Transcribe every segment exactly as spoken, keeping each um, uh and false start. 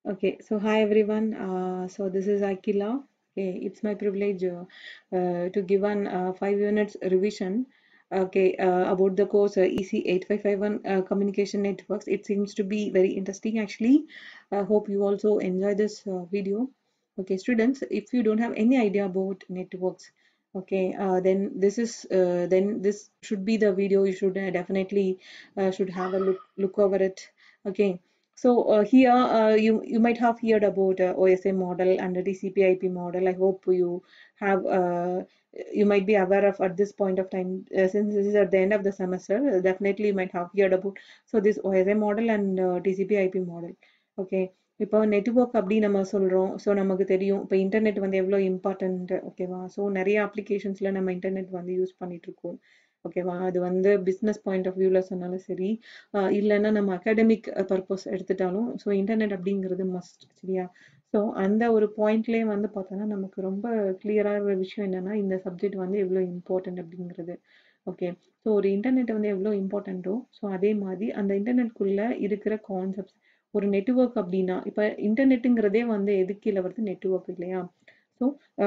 Okay, so hi everyone. Uh, so this is Akila. Okay, it's my privilege uh, uh, to give an uh, five minutes revision. Okay, uh, about the course uh, E C eight five five one uh, Communication Networks. It seems to be very interesting actually. I hope you also enjoy this uh, video. Okay, students, if you don't have any idea about networks, okay, uh, then this is uh, then this should be the video. You should uh, definitely uh, should have a look look over it. Okay. So uh, here uh, you you might have heard about uh, O S I model and the T C P I P model. I hope you have uh, you might be aware of at this point of time uh, since this is at the end of the semester. Uh, definitely you might have heard about so this O S I model and uh, T C P I P model. Okay. இப்போ network அப்படி நம்ம சொல்றோம். So நமக்கு தெரியும் இப்போ internet வந்து எவ்வளோ important ஓகேவா. ஸோ நிறைய அப்ளிகேஷன்ஸ்ல நம்ம இன்டர்நெட் வந்து யூஸ் பண்ணிட்டு இருக்கோம் ஓகேவா. அது வந்து பிஸ்னஸ் பாயிண்ட் ஆஃப் வியூவில் சொன்னாலும் சரி இல்லைன்னா நம்ம அகாடமிக் பர்பஸ் எடுத்துட்டாலும் ஸோ இன்டர்நெட் அப்படிங்கிறது மஸ்ட் சரியா. ஸோ அந்த ஒரு பாயிண்ட்லேயே வந்து பார்த்தோன்னா நமக்கு ரொம்ப கிளியராக விஷயம் என்னன்னா இந்த சப்ஜெக்ட் வந்து எவ்வளோ இம்பார்ட்டன்ட் அப்படிங்கிறது. ஓகே, ஸோ ஒரு இன்டர்நெட் வந்து எவ்வளோ இம்பார்ட்டண்ட்டோ ஸோ அதே மாதிரி அந்த இன்டர்நெட்குள்ளே இருக்கிற கான்செப்ட்ஸ் ஒரு நெட்வொர்க் அப்படின்னா இப்போ இன்டர்நெட்டுங்கிறதே வந்து எதுக்கு கீழே வருது நெட்வொர்க் இல்லையா. ஸோ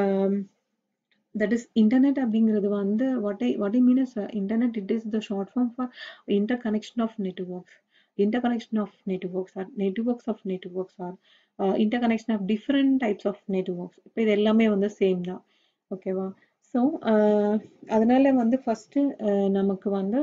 that is internet அப்படிங்கிறது வந்து what I what I mean is uh, internet it is the short form for interconnection of networks. Interconnection of networks are networks of networks are uh, interconnection of different types of networks. இப்போ இது எல்லாமே வந்து same தான் ஓகேவா. So அதனால வந்து first நமக்கு வந்து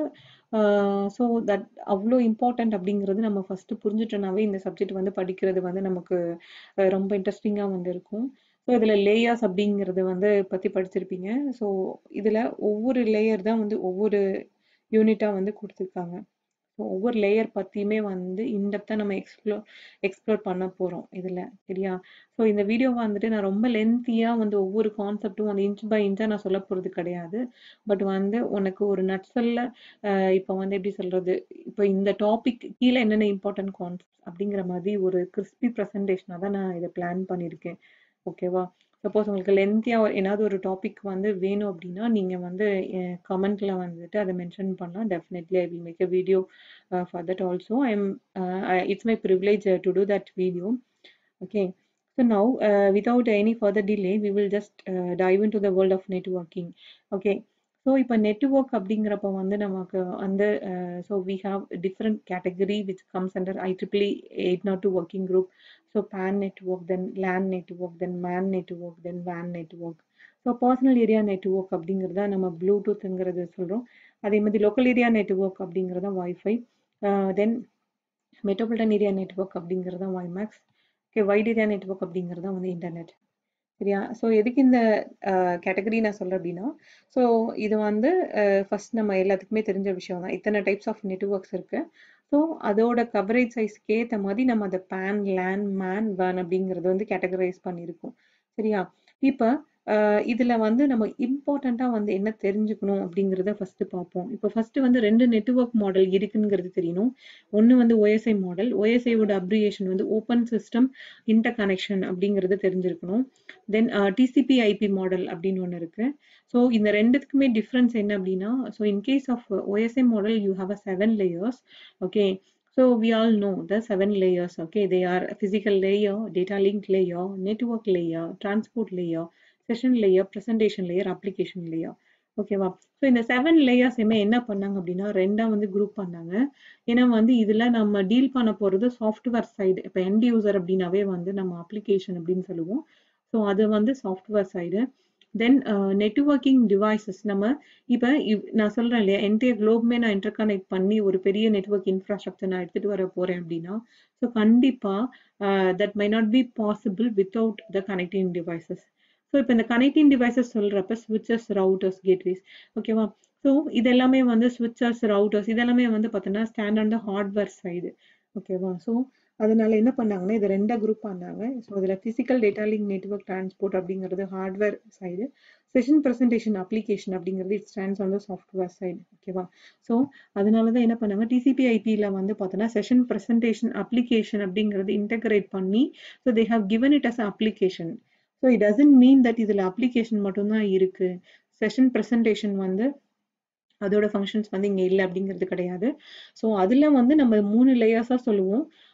ஸோ தட் அவ்வளோ இம்பார்ட்டண்ட் அப்படிங்கிறது நம்ம ஃபஸ்ட்டு புரிஞ்சுட்டோன்னாவே இந்த சப்ஜெக்ட் வந்து படிக்கிறது வந்து நமக்கு ரொம்ப இன்ட்ரெஸ்டிங்காக வந்து இருக்கும். ஸோ இதில் லேயர்ஸ் அப்படிங்கிறது வந்து பற்றி படிச்சிருப்பீங்க. ஸோ இதில் ஒவ்வொரு லேயர் தான் வந்து ஒவ்வொரு யூனிட்டாக வந்து கொடுத்துருக்காங்க. ஸோ ஒவ்வொரு லேயர் பற்றியுமே வந்து இன்டெப்த்தாக நம்ம எக்ஸ்ப்ளோர் எக்ஸ்ப்ளோர் பண்ண போகிறோம் இதில் சரியா. ஸோ இந்த வீடியோவை வந்துட்டு நான் ரொம்ப லென்த்தியாக வந்து ஒவ்வொரு கான்செப்டும் வந்து இன்ச் பை இன்ச்சாக நான் சொல்ல போகிறது கிடையாது. பட் வந்து உனக்கு ஒரு நட்ஸல்ல இப்போ வந்து எப்படி சொல்கிறது இப்போ இந்த டாபிக் கீழே என்னென்ன இம்பார்ட்டன்ட் கான்செப்ட் அப்படிங்கிற மாதிரி ஒரு கிறிஸ்பி ப்ரெசன்டேஷனாக தான் நான் இதை பிளான் பண்ணியிருக்கேன் ஓகேவா. சப்போஸ் உங்களுக்கு லென்த்தியாக ஏதாவது ஒரு டாபிக் வந்து வேணும் அப்படின்னா நீங்கள் வந்து கமெண்ட்ல வந்துட்டு அதை மென்ஷன் பண்ணலாம். Definitely I will make a video for that also. I am it's my privilege to do that video. Okay, so now uh, without any further delay we will just uh, dive into the world of networking. Okay, so இப்போ network அப்படிங்கிறப்ப வந்து நமக்கு அந்த so we have different category which comes under I triple eight naught two working group. So PAN network, then LAN network, then MAN network, then வேன் network. So personal area network அப்படிங்கிறத நம்ம ப்ளூடூத்துங்கிறது சொல்கிறோம். அதே மாதிரி லோக்கல் ஏரியா நெட்வொர்க் அப்படிங்கிறத wifi, then metropolitan area network அப்படிங்கிறத WiMAX. Okay, wide area network அப்படிங்கிறது வந்து இன்டர்நெட் சரியா. ஸோ எதுக்கு இந்த கேட்டகரி நான் சொல்கிறேன் அப்படின்னா ஸோ இது வந்து ஃபர்ஸ்ட் நம்ம எல்லாத்துக்குமே தெரிஞ்ச விஷயம் தான். இத்தனை டைப்ஸ் ஆஃப் நெட்வொர்க்ஸ் இருக்குது. ஸோ அதோட கவரேஜ் சைஸ்க்கு ஏற்ற மாதிரி நம்ம அதை பேன், லேன், மேன், வேன் அப்படிங்கிறது வந்து கேட்டகரைஸ் பண்ணியிருக்கோம் சரியா. இப்போ இதில் வந்து நம்ம இம்பார்ட்டண்ட்டாக வந்து என்ன தெரிஞ்சுக்கணும் அப்படிங்கிறத ஃபஸ்ட்டு பார்ப்போம். இப்போ ஃபஸ்ட்டு வந்து ரெண்டு நெட்வொர்க் மாடல் இருக்குங்கிறது தெரியணும். ஒன்று வந்து ஓஎஸ்ஐ மாடல், ஓஎஸ்ஐயோட அப்ரிவேஷன் வந்து ஓப்பன் சிஸ்டம் இன்டர் கனெக்ஷன் அப்படிங்கிறது தெரிஞ்சிருக்கணும். தென் டிசிபி ஐபி மாடல் அப்படின்னு ஒன்று இருக்குது. ஸோ இந்த ரெண்டுத்துக்குமே டிஃப்ரென்ஸ் என்ன அப்படின்னா so in case of OSI model you have a seven layers. Okay, so we all know the seven layers. Okay, they are physical layer, data link layer, network layer, transport layer, session layer, presentation layer, application layer. ஓகேவா. So இந்த seven லேயர்ஸுமே என்ன பண்ணாங்க அப்படின்னா ரெண்டாக வந்து group பண்ணாங்க. ஏன்னா வந்து இதில் நம்ம டீல் பண்ண போகிறது சாஃப்ட்வேர் சைடு. இப்போ எண்ட் யூசர் அப்படின்னாவே வந்து நம்ம அப்ளிகேஷன் அப்படின்னு சொல்லுவோம். ஸோ அது வந்து software side. Then networking devices நம்ம இப்போ நான் சொல்கிறேன் இல்லையா என்டையர் குளோப்மே நான் இன்டர்கனெக்ட் பண்ணி ஒரு பெரிய நெட்வொர்க் இன்ஃப்ராஸ்ட்ரக்சர் நான் எடுத்துகிட்டு வர போகிறேன் அப்படின்னா ஸோ கண்டிப்பாக that may not be possible without the connecting devices. So இப்போ இந்த கனெக்டிங் டிவைசஸ் சொல்கிறப்ப ஸ்விட்சஸ், ரவுட்டர்ஸ், கேட்வேஸ் ஓகேவா. ஸோ இதெல்லாமே வந்து ஸ்விட்சஸ், ரவுட்டர்ஸ் இதெல்லாமே வந்து பார்த்தோன்னா stand on the hardware side ஓகேவா. ஸோ அதனால என்ன பண்ணாங்கன்னா இது ரெண்டா குரூப் பண்ணாங்க. ஸோ இதில் physical data link network transport அப்படிங்கிறது hardware side, session presentation application அப்படிங்கிறது it stands on the software side ஓகேவா. ஸோ அதனால தான் என்ன பண்ணாங்க டிசிபி ஐபியில் வந்து பார்த்தோன்னா செஷன் ப்ரெசன்டேஷன் அப்ளிகேஷன் அப்படிங்கிறது இன்டெகிரேட் பண்ணி so they have given it as application. So it doesn't mean that இதில் அப்ளிகேஷன் மட்டும்தான் இருக்குது. செஷன் ப்ரெசன்டேஷன் வந்து அதோட ஃபங்க்ஷன்ஸ் வந்து இங்கே இல்லை அப்படிங்கிறது கிடையாது. ஸோ அதில் வந்து நம்ம மூணு லேயர்ஸாக சொல்லுவோம்.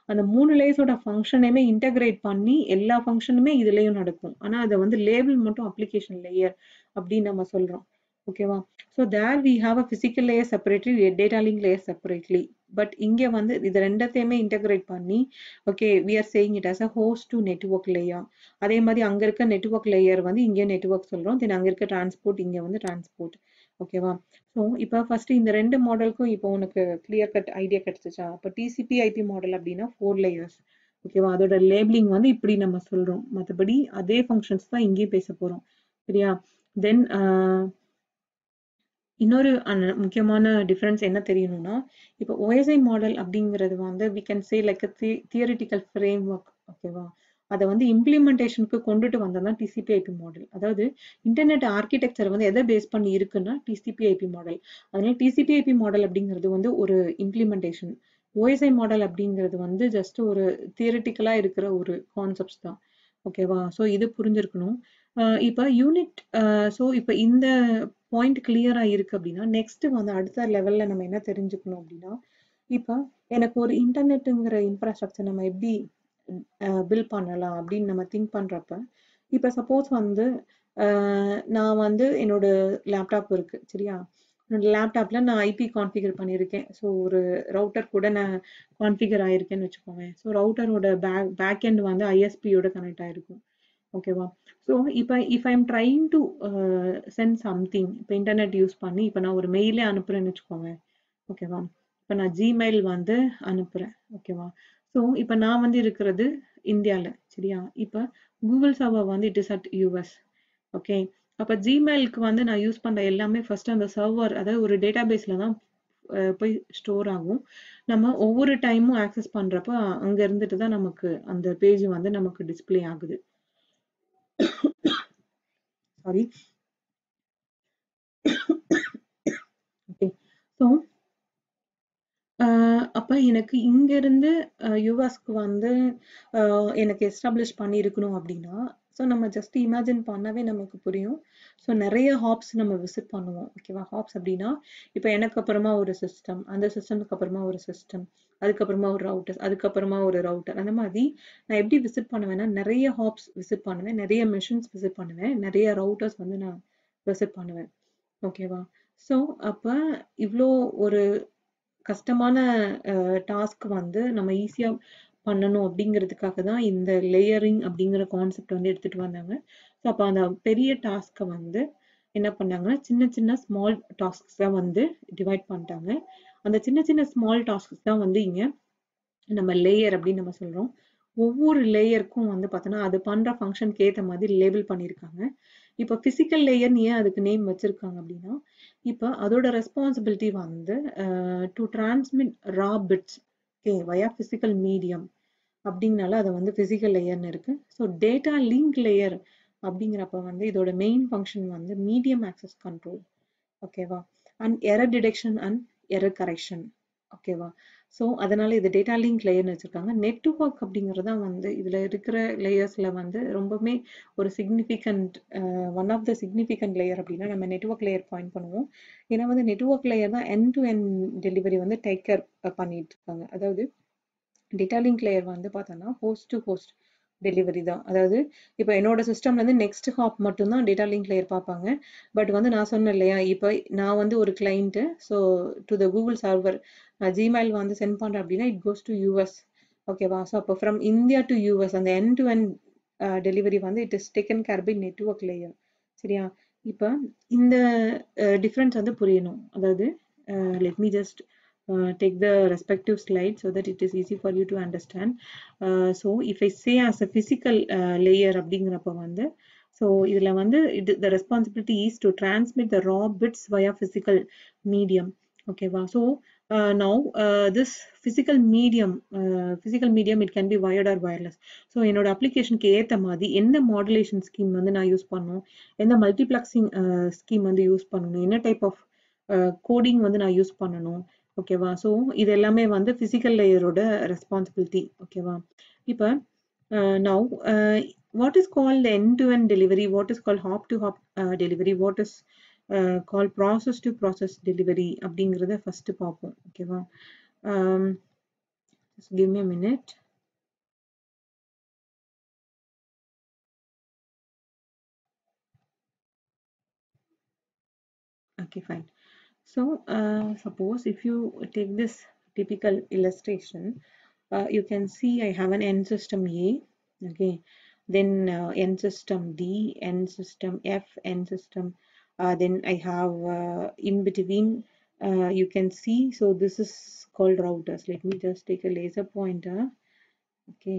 அந்த மூணு லேயர்ஸோட ஃபங்க்ஷனையுமே இன்டகிரேட் பண்ணி எல்லா ஃபங்க்ஷனுமே இதுலயும் நடக்கும். ஆனா அதை வந்து லேபிள் மட்டும் அப்ளிகேஷன் லேயர் அப்படின்னு நம்ம சொல்றோம். ஓகேவா? So there we have a physical layer separately, data link layer separately. But இங்கே வந்து இது ரெண்டத்தையுமே இன்டகிரேட் பண்ணி okay we are saying it as a host to network layer. அதே மாதிரி அங்கே இருக்க நெட்வொர்க் லேயர் வந்து இங்கே நெட்வொர்க் சொல்கிறோம். தென் அங்கே இருக்க டிரான்ஸ்போர்ட் இங்கே வந்து டிரான்ஸ்போர்ட். ஓகேவா? ஸோ இப்போ ஃபர்ஸ்ட் இந்த ரெண்டு மாடலுக்கும் இப்போ உனக்கு கிளியர் கட் ஐடியா கிடைச்சிச்சா? இப்போ டிசிபி ஐபி மாடல் அப்படின்னா ஃபோர் லேயர்ஸ். ஓகேவா? அதோட லேபிளிங் வந்து இப்படி நம்ம சொல்றோம். மற்றபடி அதே ஃபங்க்ஷன்ஸ் தான் இங்கேயும் பேச போறோம். சரியா? தென் இன்னொரு முக்கியமான டிஃபரன்ஸ் என்ன தெரியணும்னா, இப்போ ஓஎஸ்ஐ மாடல் அப்படிங்கிறது வந்து we can say like theoretical framework. ஓகேவா? அதை வந்து இம்ப்ளிமெண்டேஷனுக்கு கொண்டுட்டு வந்ததான் டிசிபி ஐபி மாடல். அதாவது இன்டர்நெட் ஆர்கிடெக்சர் வந்து எதை பேஸ் பண்ணி இருக்குன்னா டிசிபி ஐபி மாடல். அதனால டிசிபி ஐபி மாடல் அப்படிங்கிறது வந்து ஒரு இம்ப்ளிமெண்டேஷன். ஓஎஸ்ஐ மாடல் அப்படிங்கிறது வந்து ஜஸ்ட் ஒரு தியரிட்டிக்கலா இருக்கிற ஒரு கான்செப்ட்ஸ் தான். ஓகேவா? ஸோ இது புரிஞ்சிருக்கணும். இப்போ யூனிட் ஸோ இப்போ இந்த பாயிண்ட் கிளியரா இருக்கு அப்படின்னா நெக்ஸ்ட் வந்து அடுத்த லெவல்ல நம்ம என்ன தெரிஞ்சுக்கணும் அப்படின்னா, இப்போ எனக்கு ஒரு இன்டர்நெட்டுங்கிற இன்ஃப்ராஸ்ட்ரக்சர் நம்ம எப்படி பில்ட் பண்ணலாம் அப்படின்னு நம்ம திங்க் பண்றப்ப, இப்போ சப்போஸ் வந்து நான் வந்து என்னோட லேப்டாப் இருக்கு. சரியா? என்னோட லேப்டாப்ல நான் ஐபி கான்ஃபிகர் பண்ணியிருக்கேன். ஸோ ஒரு ரவுட்டர் கூட நான் கான்ஃபிகர் ஆயிருக்கேன்னு வச்சுக்கோங்க. ஸோ ரவுட்டரோட பேக் பேக் எண்ட் வந்து ஐஎஸ்பியோட கனெக்ட் ஆயிருக்கும். ஓகேவா? ஸோ இப்போ if I am trying to send something, இப்போ இன்டர்நெட் யூஸ் பண்ணி இப்போ நான் ஒரு மெயிலே அனுப்புறேன்னு வச்சுக்கோங்க. ஓகேவா? இப்போ நான் ஜிமெயில் வந்து அனுப்புறேன். ஓகேவா? ஸோ இப்போ நான் வந்து இருக்கிறது இந்தியாவில். சரியா? இப்போ கூகுள் சர்வர் வந்து it is at US. Okay, அப்போ ஜிமெயிலுக்கு வந்து நான் யூஸ் பண்ணுற எல்லாமே ஃபர்ஸ்ட் அந்த சர்வர், அதாவது ஒரு டேட்டா பேஸில் தான் போய் ஸ்டோர் ஆகும். நம்ம ஒவ்வொரு டைமும் ஆக்சஸ் பண்ணுறப்ப அங்கே இருந்துட்டு தான் நமக்கு அந்த பேஜ் வந்து நமக்கு டிஸ்பிளே ஆகுது. சாரி. ஓகே, ஸோ அப்போ எனக்கு இங்கேருந்து யூஎஸ்க்கு வந்து எனக்கு எஸ்டாப்ளிஷ் பண்ணியிருக்கணும் அப்படின்னா, ஸோ நம்ம ஜஸ்ட் இமேஜின் பண்ணவே நமக்கு புரியும். ஸோ நிறைய ஹாப்ஸ் நம்ம விசிட் பண்ணுவோம். ஓகேவா? ஹாப்ஸ் அப்படின்னா இப்போ எனக்கு அப்புறமா ஒரு சிஸ்டம், அந்த சிஸ்டம்க்கு அப்புறமா ஒரு சிஸ்டம், அதுக்கப்புறமா ஒரு ரவுட்டர், அதுக்கப்புறமா ஒரு ரவுட்டர், அந்த மாதிரி நான் எப்படி விசிட் பண்ணுவேன்னா நிறைய ஹாப்ஸ் விசிட் பண்ணுவேன், நிறைய மெஷின்ஸ் விசிட் பண்ணுவேன், நிறைய ரவுட்டர்ஸ் வந்து நான் விசிட் பண்ணுவேன். ஓகேவா? ஸோ அப்போ இவ்வளோ ஒரு கஷ்டமான டாஸ்க் வந்து நம்ம ஈஸியா பண்ணணும் அப்படிங்கிறதுக்காக தான் இந்த லேயரிங் அப்படிங்கிற கான்செப்ட் வந்து எடுத்துட்டு வந்தாங்க. ஸோ அப்போ அந்த பெரிய டாஸ்க்கை வந்து என்ன பண்ணாங்கன்னா சின்ன சின்ன ஸ்மால் டாஸ்க்ஸ் தான் வந்து டிவைட் பண்ணிட்டாங்க. அந்த சின்ன சின்ன ஸ்மால் டாஸ்க்ஸ் தான் வந்து இங்க நம்ம லேயர் அப்படின்னு நம்ம சொல்றோம். ஒவ்வொரு லேயருக்கும் வந்து பார்த்தோன்னா அது பண்ற ஃபங்க்ஷனுக்கு ஏற்ற மாதிரி லேபிள் பண்ணியிருக்காங்க. இப்போ பிசிக்கல் லேயர்னு ஏன் அதுக்கு நேம் வச்சிருக்காங்க அப்படின்னா, இப்போ அதோட ரெஸ்பான்சிபிலிட்டி வந்து to transmit raw bits okay via physical medium அப்படிங்கனால அதை வந்து பிசிக்கல் லேயர்னு இருக்கு. ஸோ டேட்டா லிங்க் லேயர் அப்படிங்கிறப்ப வந்து இதோட மெயின் ஃபங்க்ஷன் வந்து மீடியம் ஆக்சஸ் கண்ட்ரோல். ஓகேவா? And error detection and error correction. ஓகேவா? ஸோ அதனால இது டேட்டா லிங்க் லேயர்னு வச்சிருக்காங்க. நெட்வொர்க் அப்படிங்கிறது தான் வந்து இதுல இருக்கிற லேயர்ஸ்ல வந்து ரொம்பவுமே ஒரு significant one of the significant layer அப்படின்னா நம்ம நெட்வொர்க் லேயர் பாயிண்ட் பண்ணுவோம். ஏன்னா வந்து நெட்வொர்க் லேயர் தான் எண்ட் டு எண்ட் டெலிவரி வந்து டேக் கேர் பண்ணிட்டு இருக்காங்க. அதாவது டேட்டா லிங்க் லேயர் வந்து பார்த்தோன்னா ஹோஸ்ட் டு ஹோஸ்ட் டெலிவரி தான். அதாவது இப்போ என்னோட சிஸ்டம்ல இருந்து நெக்ஸ்ட் ஹாப் மட்டும்தான் டேட்டா லிங்க் லேயர் பார்ப்பாங்க. பட் வந்து நான் சொன்னேன் இல்லையா, இப்போ நான் வந்து ஒரு client, so to the Google server Gmail வந்து சென்ட் பண்றேன் அப்படின்னா இட் கோஸ் டு யூஎஸ். ஓகேவா? ஸோ அப்போ ஃப்ரம் இந்தியா டு யூஎஸ் அந்த எண்ட் டு எண்ட் டெலிவரி வந்து it is taken care by network layer. சரியா? இப்போ இந்த டிஃப்ரென்ஸ் வந்து புரியணும். அதாவது let me just Uh, take the respective slide so that it is easy for you to understand. Uh, so if I say as a physical uh, layer அப்படிங்கிறப்ப வந்து so இதுல வந்து it, the responsibility is to transmit the raw bits via physical medium. Okay வா? So uh, now uh, this physical medium uh, physical medium it can be wired or wireless. So என்னோட அப்ளிகேஷனுக்கு ஏற்ற மாதிரி எந்த modulation scheme வந்து நான் use பண்ணணும், எந்த multiplexing scheme வந்து யூஸ் பண்ணணும், என்ன டைப் ஆஃப் கோடிங் வந்து நான் யூஸ் பண்ணணும். ஓகேவா? ஸோ இது எல்லாமே வந்து பிசிக்கல் லேயரோட ரெஸ்பான்சிபிலிட்டி. ஓகேவா? இப்போ now what is called end to end delivery, what is call hop to hop delivery, what is call process to process delivery அப்படிங்கிறத ஃபர்ஸ்ட் பார்ப்போம். ஓகேவா? Just give me a minute. Okay, fine. So uh, suppose if you take this typical illustration, uh, you can see I have an n system A, okay, then uh, n system D, n system F, n system, uh, then I have uh, in between, uh, you can see, so this is called routers. Let me just take a laser pointer. Okay,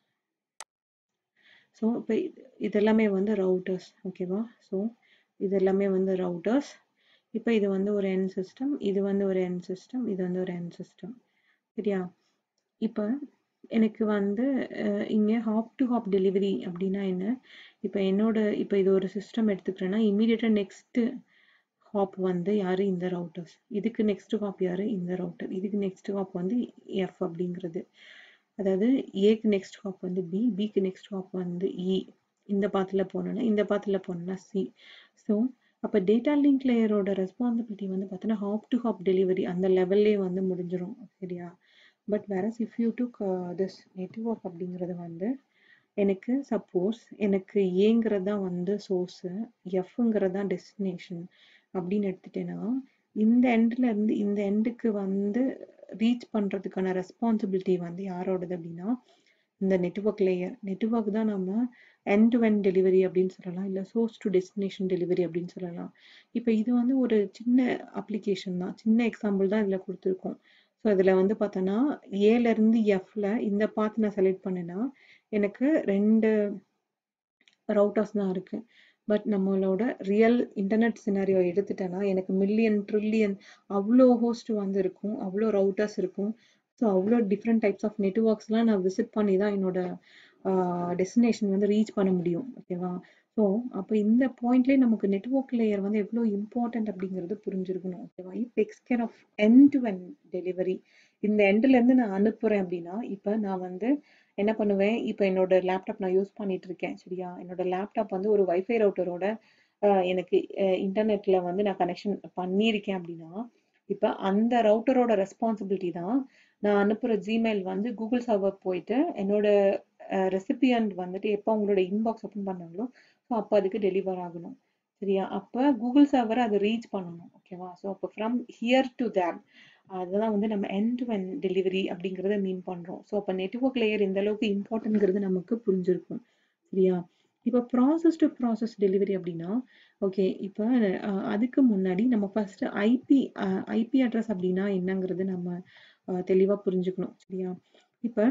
so இப்போ இதெல்லாமே வந்து routers, ஓகேவா? So இதெல்லாமே வந்து routers. இப்போ இது வந்து ஒரு n சிஸ்டம், இது வந்து ஒரு n சிஸ்டம், இது வந்து ஒரு n சிஸ்டம், சரியா? இப்போ எனக்கு வந்து இங்கே ஹாப் டு ஹாப் டெலிவரி அப்படின்னா என்ன? இப்போ என்னோட இப்போ இது ஒரு சிஸ்டம் எடுத்துக்கிறேன்னா இமீடியட்டாக நெக்ஸ்ட்டு ஹாப் வந்து யார்? இந்த ரவுட்டர்ஸ். இதுக்கு நெக்ஸ்ட் ஹாப் யார்? இந்த ரவுட்டர். இதுக்கு நெக்ஸ்ட் ஹாப் வந்து எஃப் அப்படிங்கிறது. அதாவது ஏக்கு நெக்ஸ்ட் ஹாப் வந்து பி, பிக்கு நெக்ஸ்ட் ஹாப் வந்து இ. இந்த பாத்தில் போனோன்னா இந்த பாத்தில் போனோன்னா சி. ஸோ அப்போ டேட்டா லிங்க் லேயரோட ரெஸ்பான்சிபிலிட்டி வந்து பார்த்தோன்னா ஹாப் டு ஹாப் டெலிவரி அந்த லெவல்லே வந்து முடிஞ்சிடும், சரியா? But whereas if you took this network அப்படிங்கிறது வந்து எனக்கு சப்போஸ் எனக்கு ஏங்கிறது தான் வந்து சோர்ஸு, எஃப்ங்கிறது தான் டெஸ்டினேஷன் அப்படின்னு எடுத்துட்டேன்னா இந்த எண்டில் இருந்து இந்த எண்டுக்கு வந்து ரீச் பண்ணுறதுக்கான ரெஸ்பான்சிபிலிட்டி வந்து யாரோடது அப்படின்னா இந்த நெட்வொர்க் லேயர். நெட்வொர்க் தான் நம்ம எண்ட் டு எண்ட் டெலிவரி அப்படின்னு சொல்லலாம், இல்லை சோர்ஸ் டு டெஸ்டினேஷன் டெலிவரி அப்படின்னு சொல்லலாம். இப்போ இது வந்து ஒரு சின்ன அப்ளிகேஷன் தான், சின்ன எக்ஸாம்பிள் தான் இதில் கொடுத்துருக்கோம். ஸோ இதில் வந்து பார்த்தோன்னா ஏலேருந்து எஃப்ல இந்த பார்த்து நான் செலக்ட் பண்ணேன்னா எனக்கு ரெண்டு ரவுட்டர்ஸ் தான் இருக்குது. பட் நம்மளோட ரியல் இன்டர்நெட் சினாரியோ எடுத்துட்டேன்னா எனக்கு மில்லியன் ட்ரில்லியன் அவ்வளோ ஹோஸ்ட் வந்து இருக்கும், அவ்வளோ ரவுட்டர்ஸ் இருக்கும். ஸோ அவ்வளோ டிஃப்ரெண்ட் டைப்ஸ் ஆஃப் நெட்வொர்க்ஸ்லாம் நான் விசிட் பண்ணி தான் என்னோட டெஸ்டினேஷன் வந்து ரீச் பண்ண முடியும், ஓகேவா? ஸோ அப்போ இந்த பாயிண்ட்லேயே நமக்கு நெட்வொர்க் லேயர் வந்து எவ்வளோ இம்பார்ட்டன்ட் அப்படிங்கிறது புரிஞ்சிருக்கணும், ஓகேவா? It takes care of end to end delivery. இந்த எண்ட்லேருந்து நான் அனுப்புகிறேன் அப்படின்னா இப்போ நான் வந்து என்ன பண்ணுவேன்? இப்போ என்னோட லேப்டாப் நான் யூஸ் பண்ணிட்டு இருக்கேன், சரியா? என்னோட லேப்டாப் வந்து ஒரு வைஃபை ரவுட்டரோட எனக்கு இன்டர்நெட்ல வந்து நான் கனெக்ஷன் பண்ணியிருக்கேன் அப்படின்னா இப்போ அந்த ரவுட்டரோட ரெஸ்பான்சிபிலிட்டி தான் நான் அனுப்புகிற ஜிமெயில் வந்து கூகுள் சர்வர் போயிட்டு என்னோட ரெசிபியன்ட் வந்துட்டு எப்போ அவங்களோட இன்பாக்ஸ் ஓப்பன் பண்ணாங்களோ ஸோ அப்போ அதுக்கு டெலிவர் ஆகணும், சரியா? அப்போ கூகுள் சர்வரை அதை ரீச் பண்ணணும், ஓகேவா? ஸோ அப்போ ஃப்ரம் ஹியர் டு தேட் அதெல்லாம் வந்து நம்ம எண்ட் டு எண்ட் டெலிவரி அப்படிங்கிறத மீன் பண்ணுறோம். ஸோ அப்போ நெட்வொர்க் லேயர் எந்த அளவுக்கு இம்பார்ட்டன்ட்ங்கிறது நமக்கு புரிஞ்சிருக்கும், சரியா? இப்போ ப்ராசஸ் டு ப்ராசஸ் டெலிவரி அப்படின்னா ஓகே, இப்போ அதுக்கு முன்னாடி நம்ம ஃபர்ஸ்ட் ஐபி ஐபி அட்ரஸ் அப்படின்னா என்னங்கிறது நம்ம தெளிவாக புரிஞ்சுக்கணும், சரியா? இப்போ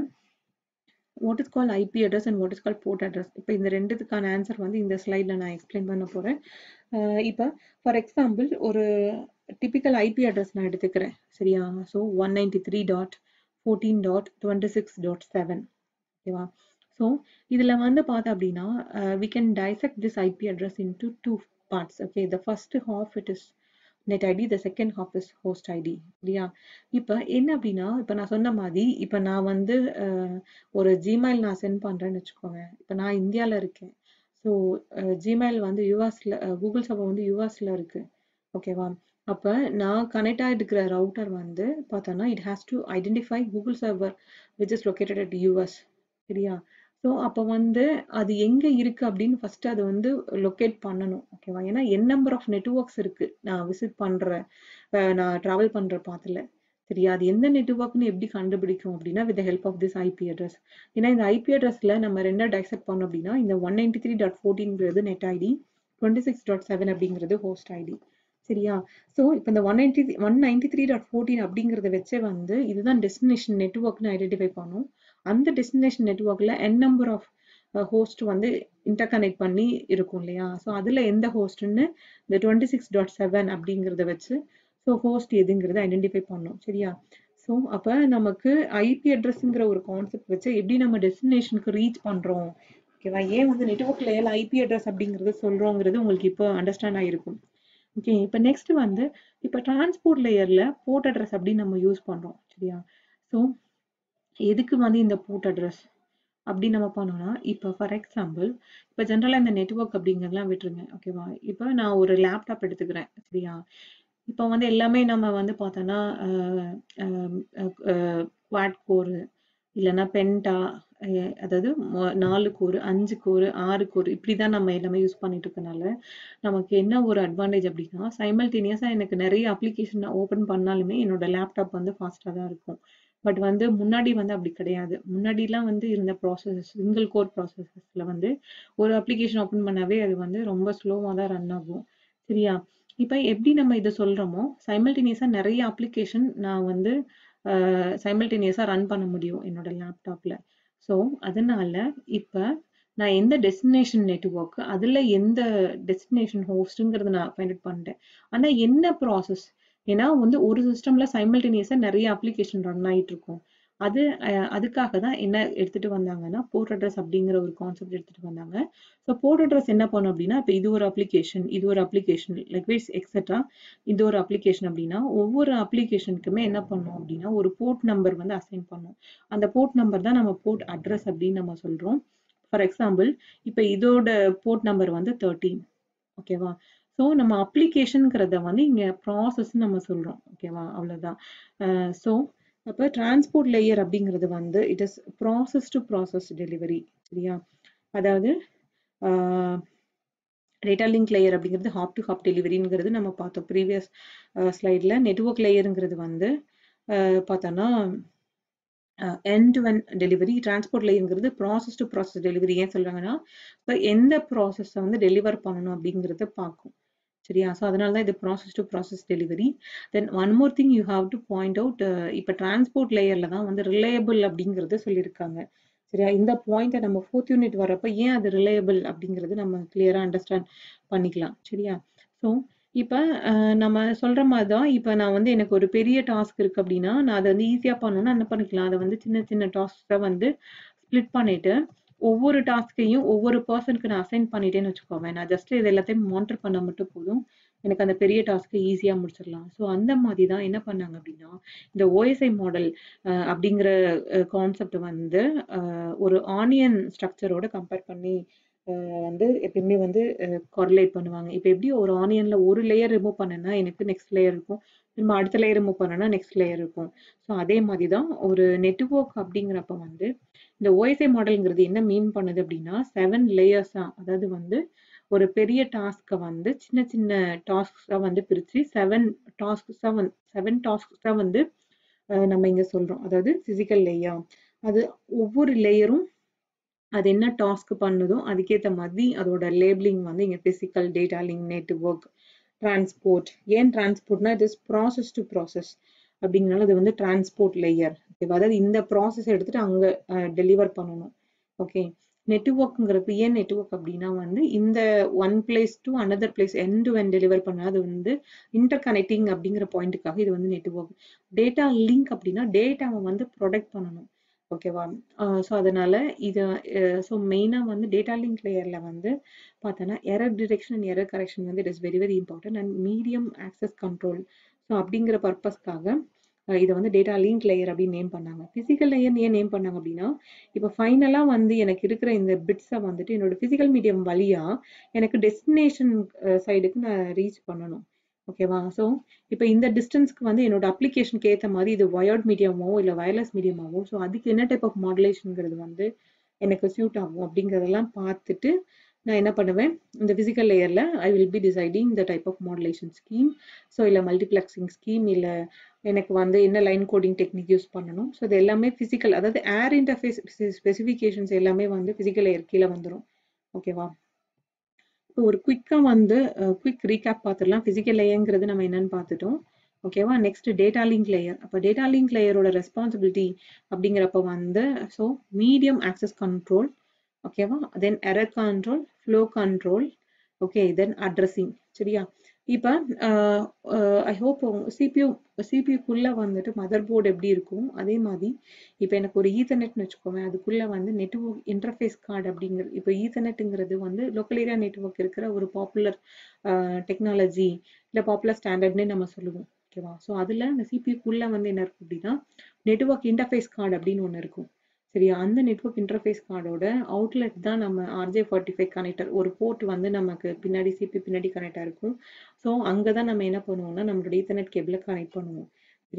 what is call IP address and what is call port address. இப்போ இந்த ரெண்டுத்துக்கான ஆன்சர் வந்து இந்த ஸ்லைடில் நான் எக்ஸ்பிளைன் பண்ண போகிறேன். இப்போ ஃபார் எக்ஸாம்பிள் ஒரு டிபிக்கல் ஐபி அட்ரஸ் நான் எடுத்துக்கிறேன், சரியா? So one ninety three dot fourteen dot twenty six dot seven, ஓகேவா? ஸோ இதில் வந்து பார்த்தோம் அப்படின்னா we can dissect this I P address into two parts. Okay, the first half it is net I D, the second half is host I D, இல்லையா? இப்போ என்ன அப்படின்னா இப்போ நான் சொன்ன மாதிரி இப்போ நான் வந்து ஒரு ஜிமெயில் நான் சென்ட் பண்ணுறேன்னு வச்சுக்கோங்க. இப்போ நான் இந்தியாவில் இருக்கேன், ஸோ ஜிமெயில் வந்து யூஎஸ்ல, கூகுள் சர்வர் வந்து யூஎஸ்ல இருக்கு, ஓகேவா? அப்போ நான் கனெக்ட் ஆகிட்டு இருக்கிற ரவுட்டர் வந்து பார்த்தோன்னா it has to identify Google server which is located at US, சரியா? ஸோ அப்போ வந்து அது எங்கே இருக்குது அப்படின்னு ஃபஸ்ட்டு அதை வந்து லொக்கேட் பண்ணணும், ஓகேவா? ஏன்னா என் நம்பர் ஆஃப் நெட்வொர்க்ஸ் இருக்குது நான் விசிட் பண்ணுற நான் ட்ராவல் பண்ணுற பாத்தில், சரியா? அது எந்த நெட்வொர்க்னு எப்படி கண்டுபிடிக்கும் அப்படின்னா with help of this IP address. ஏன்னா இந்த ஐபி அட்ரஸில் நம்ம ரெண்டா டைசெக்ட் பண்ணோம் அப்படின்னா இந்த ஒன் நைன்டி த்ரீ டாட் ஃபோர்டீன்ங்கிறது net ID, twenty six dot seven அப்படிங்கிறது ஹோஸ்ட் ஐடி, சரியா? ஸோ இப்போ இந்த one ninety one ninety three dot fourteen அப்படிங்கிறத வச்சே வந்து இதுதான் டெஸ்டினேஷன் நெட்வொர்க்னு ஐடென்டிஃபை பண்ணும். அந்த டெஸ்டினேஷன் நெட்வொர்க்கில் என் நம்பர் ஆஃப் ஹோஸ்ட் வந்து இன்டர் கனெக்ட் பண்ணி இருக்கும், இல்லையா? ஸோ அதில் எந்த ஹோஸ்ட்னு இந்த டுவெண்ட்டி சிக்ஸ் டாட் செவன் அப்படிங்கிறத வச்சு ஸோ ஹோஸ்ட் எதுங்கிறத ஐடென்டிஃபை பண்ணோம், சரியா? ஸோ அப்போ நமக்கு ஐபி அட்ரஸ்ங்கிற ஒரு கான்செப்ட் வச்சு எப்படி நம்ம டெஸ்டினேஷனுக்கு ரீச் பண்ணுறோம், ஓகேவா? ஏன் வந்து நெட்வொர்க் லேயர் ஐபி அட்ரஸ் அப்படிங்கிறது சொல்கிறோங்கிறது உங்களுக்கு இப்போ அண்டர்ஸ்டாண்ட் ஆகிருக்கும். ஓகே, இப்போ நெக்ஸ்ட் வந்து இப்போ டிரான்ஸ்போர்ட் லேயரில் போர்ட் அட்ரஸ் அப்படின்னு நம்ம யூஸ் பண்ணுறோம், சரியா? ஸோ எதுக்கு வந்து இந்த போர்ட் அட்ரஸ் அப்படி நம்ம பண்ணோம்னா இப்போ ஃபார் எக்ஸாம்பிள் இப்போ ஜென்ரலாக இந்த நெட்வொர்க் அப்படிங்கிறதுலாம் விட்டுருங்க, ஓகேவா? இப்போ நான் ஒரு லேப்டாப் எடுத்துக்கிறேன், சரியா? இப்போ வந்து எல்லாமே நம்ம வந்து பார்த்தோன்னா குவாட் கோர் இல்லைன்னா பென்டா, அதாவது நாலு கோர், அஞ்சு கோர், ஆறு கோர் இப்படி தான் நம்ம எல்லாமே யூஸ் பண்ணிட்டு இருக்கனால நமக்கு என்ன ஒரு அட்வான்டேஜ் அப்படின்னா சைமல்டேனியஸாக எனக்கு நிறைய அப்ளிகேஷன் ஓப்பன் பண்ணாலுமே என்னோட லேப்டாப் வந்து ஃபாஸ்ட்டாக தான் இருக்கும். பட் வந்து முன்னாடி வந்து அப்படி கிடையாது. முன்னாடிலாம் வந்து இருந்த ப்ராசஸஸ் சிங்கிள் கோர் ப்ராசஸஸில் வந்து ஒரு அப்ளிகேஷன் ஓப்பன் பண்ணாவே அது வந்து ரொம்ப ஸ்லோவாக தான் ரன் ஆகும். சரியா? இப்போ எப்படி நம்ம இதை சொல்கிறோமோ சைமல்டேனியஸாக நிறைய அப்ளிகேஷன் நான் வந்து சைமல்டேனியஸாக ரன் பண்ண முடியும் என்னோட லேப்டாப்பில். ஸோ அதனால இப்போ நான் எந்த டெஸ்டினேஷன் நெட்வொர்க் அதில் எந்த டெஸ்டினேஷன் ஹோஸ்ட்டுங்கிறத நான் ஃபைண்ட் அவுட் பண்ணிட்டேன். ஆனால் என்ன ப்ராசஸ், ஏன்னா வந்து ஒரு சிஸ்டமில் சைமல்டேனியஸாக நிறைய அப்ளிகேஷன் ரன் ஆகிட்டு இருக்கும். அது அதுக்காக தான் என்ன எடுத்துகிட்டு வந்தாங்கன்னா போர்ட் அட்ரஸ் அப்படிங்கிற ஒரு கான்செப்ட் எடுத்துகிட்டு வந்தாங்க. ஸோ போர்ட் அட்ரஸ் என்ன பண்ணும் அப்படின்னா இப்போ இது ஒரு அப்ளிகேஷன் இது ஒரு அப்ளிகேஷன் லைக்வைஸ் எக்ஸெட்ரா இது ஒரு அப்ளிகேஷன் அப்படின்னா ஒவ்வொரு அப்ளிகேஷனுக்குமே என்ன பண்ணும் அப்படின்னா ஒரு போர்ட் நம்பர் வந்து அசைன் பண்ணும். அந்த போர்ட் நம்பர் தான் நம்ம போர்ட் அட்ரஸ் அப்படின்னு நம்ம சொல்கிறோம். ஃபார் எக்ஸாம்பிள் இப்போ இதோட போர்ட் நம்பர் வந்து தேர்ட்டீன். ஓகேவா? ஸோ நம்ம அப்ளிகேஷனுங்கிறத வந்து இங்கே ப்ராசஸ் நம்ம சொல்கிறோம். ஓகேவா? அவ்வளோதான். ஸோ அப்போ டிரான்ஸ்போர்ட் லேயர் அப்படிங்கிறது வந்து it is process to process delivery. சரியா? அதாவது டேட்டா லிங்க் லேயர் அப்படிங்கிறது ஹாப் டு ஹாப் டெலிவரிங்கிறது நம்ம பார்த்தோம் ப்ரீவியஸ் ஸ்லைடில். நெட்வொர்க் லேயருங்கிறது வந்து பார்த்தோன்னா end to end delivery. Transport லேயருங்கிறது ப்ராசஸ் டு ப்ராசஸ் டெலிவரி. ஏன் சொல்கிறாங்கன்னா இப்போ எந்த ப்ராசஸை வந்து டெலிவர் பண்ணணும் அப்படிங்கிறத பார்க்கும். சரியா? ஸோ அதனால தான் இது process to process delivery. Then one more thing you have to point out, இப்போ டிரான்ஸ்போர்ட் லேயரில் தான் வந்து ரிலையபிள் அப்படிங்கிறது சொல்லியிருக்காங்க. சரியா? இந்த பாயிண்ட்டை நம்ம ஃபோர்த் யூனிட் வரப்போ ஏன் அது ரிலையபிள் அப்படிங்கிறது நம்ம கிளியராக அண்டர்ஸ்டாண்ட் பண்ணிக்கலாம். சரியா? ஸோ இப்போ நம்ம சொல்கிற மாதிரி தான் இப்போ நான் வந்து எனக்கு ஒரு பெரிய டாஸ்க் இருக்குது அப்படின்னா நான் அதை வந்து ஈஸியாக பண்ணணும்னா என்ன பண்ணிக்கலாம், அதை வந்து சின்ன சின்ன டாஸ்க்கை வந்து ஸ்ப்ளிட் பண்ணிவிட்டு ஒவ்வொரு டாஸ்கையும் ஒவ்வொரு பர்சனுக்கு நான் அசைன் பண்ணிட்டேன்னு வச்சுக்கோவேன். நான் ஜஸ்ட் இது எல்லாத்தையும் மானிட்டர் பண்ண மட்டும் போதும், எனக்கு அந்த பெரிய டாஸ்க்கை ஈஸியாக முடிச்சிடலாம். ஸோ அந்த மாதிரி தான் என்ன பண்ணாங்க அப்படின்னா இந்த ஓஎஸ்ஐ மாடல் அப்படிங்கிற கான்செப்ட் வந்து ஒரு ஆனியன் ஸ்ட்ரக்சரோட கம்பேர் பண்ணி வந்து எப்பயுமே வந்து கார்லேட் பண்ணுவாங்க. இப்போ எப்படி ஒரு ஆனியன்ல ஒரு லேயர் ரிமூவ் பண்ணேன்னா எனக்கு நெக்ஸ்ட் லேயர் இருக்கும், திரும்ப அடுத்த லேயர் ரிமூவ் பண்ணேன்னா நெக்ஸ்ட் லேயர் இருக்கும். ஸோ அதே மாதிரி தான் ஒரு நெட்வொர்க் அப்படிங்கிறப்ப வந்து இந்த ஓஎஸ்ஐ மாடல்ங்கிறது என்ன மீன் பண்ணுது அப்படின்னா செவன் லேயர்ஸா, அதாவது வந்து ஒரு பெரிய டாஸ்க்கை வந்து சின்ன சின்ன டாஸ்க்ஸா வந்து பிரித்து செவன் டாஸ்க்ஸா வந்து செவன் டாஸ்க்ஸா வந்து நம்ம இங்கே சொல்கிறோம். அதாவது ஃபிசிக்கல் லேயர், அது ஒவ்வொரு லேயரும் அது என்ன டாஸ்க் பண்ணுதோ அதுக்கேற்ற மாதிரி அதோட லேபிளிங் வந்து இங்கே physical, data link, network, transport. ஏன் டிரான்ஸ்போர்ட்னா it is process to process அப்படிங்கிறனால அது வந்து டிரான்ஸ்போர்ட் லேயர். ஓகேவா? அதாவது இந்த ப்ராசஸ் எடுத்துட்டு அங்கே டெலிவர் பண்ணணும். ஓகே. நெட்வொர்க்குங்கிறது ஏன் நெட்வொர்க் அப்படின்னா வந்து இந்த one place to another place end to end deliver பண்ணா அது வந்து இன்டர் கனெக்டிங் அப்படிங்கிற பாயிண்ட்டுக்காக இது வந்து நெட்வொர்க். டேட்டா லிங்க் அப்படின்னா டேட்டாவை வந்து ப்ரொடெக்ட் பண்ணணும். ஓகேவா? ஸோ அதனால இது ஸோ மெயினாக வந்து டேட்டா லிங்க் லேயரில் வந்து பார்த்தோன்னா error detection and error correction வந்து it is very very important and medium access control. So அப்படிங்கிற பர்பஸ்க்காக இதை வந்து டேட்டா லிங்க் லேயர் அப்படின்னு நேம் பண்ணாங்க. ஃபிசிக்கல் லேயர் ஏன் நேம் பண்ணாங்க அப்படின்னா இப்போ ஃபைனலாக வந்து எனக்கு இருக்கிற இந்த பிட்ஸை வந்துட்டு என்னோட ஃபிசிக்கல் மீடியம் வழியாக எனக்கு டெஸ்டினேஷன் சைடுக்கு நான் ரீச் பண்ணணும். ஓகேவா? ஸோ இப்போ இந்த டிஸ்டன்ஸ்க்கு வந்து என்னோட அப்ளிகேஷனுக்கு ஏற்ற மாதிரி இது வயர்ட் மீடியமாவோ இல்லை வயர்லெஸ் மீடியமாவோ ஸோ அதுக்கு என்ன டைப் ஆஃப் மாடுலேஷனுங்கிறது வந்து எனக்கு சூட் ஆகும் அப்படிங்கிறதெல்லாம் பார்த்துட்டு நான் என்ன பண்ணுவேன், இந்த ஃபிசிக்கல் லேயரில் I will be deciding the type of modulation scheme. So இல்லை மல்டிப்ளெக்சிங் ஸ்கீம், இல்லை எனக்கு வந்து என்ன லைன் கோடிங் டெக்னிக் யூஸ் பண்ணணும். ஸோ இது எல்லாமே ஃபிசிக்கல், அதாவது ஏர் இன்டர்ஃபேஸ் ஸ்பெசிஃபிகேஷன்ஸ் எல்லாமே வந்து ஃபிசிக்கல் லேயர் கீழே வந்துடும். ஓகேவா? இப்போ ஒரு குயிக்காக வந்து குயிக் ரீகேப் பார்த்துடலாம். ஃபிசிக்கல் லேயருங்கிறது நம்ம என்னன்னு பார்த்துட்டோம். ஓகேவா? Next data link layer. அப்போ டேட்டா லிங்க் லேயரோட ரெஸ்பான்சிபிலிட்டி அப்படிங்கிறப்ப வந்து ஸோ மீடியம் ஆக்சஸ் கண்ட்ரோல். ஓகேவா? Then error control, flow control, okay, then addressing. சரியா? இப்போ ஐ ஹோப் சிபியூ சிபியூக்குள்ளே வந்துட்டு மதர் போர்டு எப்படி இருக்கும் அதே மாதிரி இப்போ எனக்கு ஒரு ஈத்தர்நெட்னு வச்சுக்கோங்க, அதுக்குள்ளே வந்து நெட்வொர்க் இன்டர்ஃபேஸ் கார்டு அப்படிங்கிறது இப்போ ஈத்தர்நெட்டுங்கிறது வந்து லோக்கல் ஏரியா நெட்வொர்க் இருக்கிற ஒரு பாப்புலர் டெக்னாலஜி இல்லை பாப்புலர் ஸ்டாண்டர்ட்னே நம்ம சொல்லுவோம். ஓகேவா? ஸோ அதில் அந்த சிபியூக்குள்ளே வந்து என்ன இருக்கும் அப்படின்னா நெட்வொர்க் இன்டர்ஃபேஸ் கார்டு அப்படின்னு ஒன்று இருக்கும். சரியா? அந்த நெட்வொர்க் இன்டர்ஃபேஸ் கார்டோட அவுட்லெட் தான் நம்ம ஆர்ஜே ஃபார்ட்டி ஃபைவ் கனெக்டர். ஒரு போர்ட் வந்து நமக்கு பின்னாடி சிபி பின்னாடி கனெக்டாக இருக்கும். ஸோ அங்கே தான் நம்ம என்ன பண்ணுவோம்னா நம்மளோட ஈத்தர்நெட் கேபிளை கனெக்ட் பண்ணுவோம். சரியா?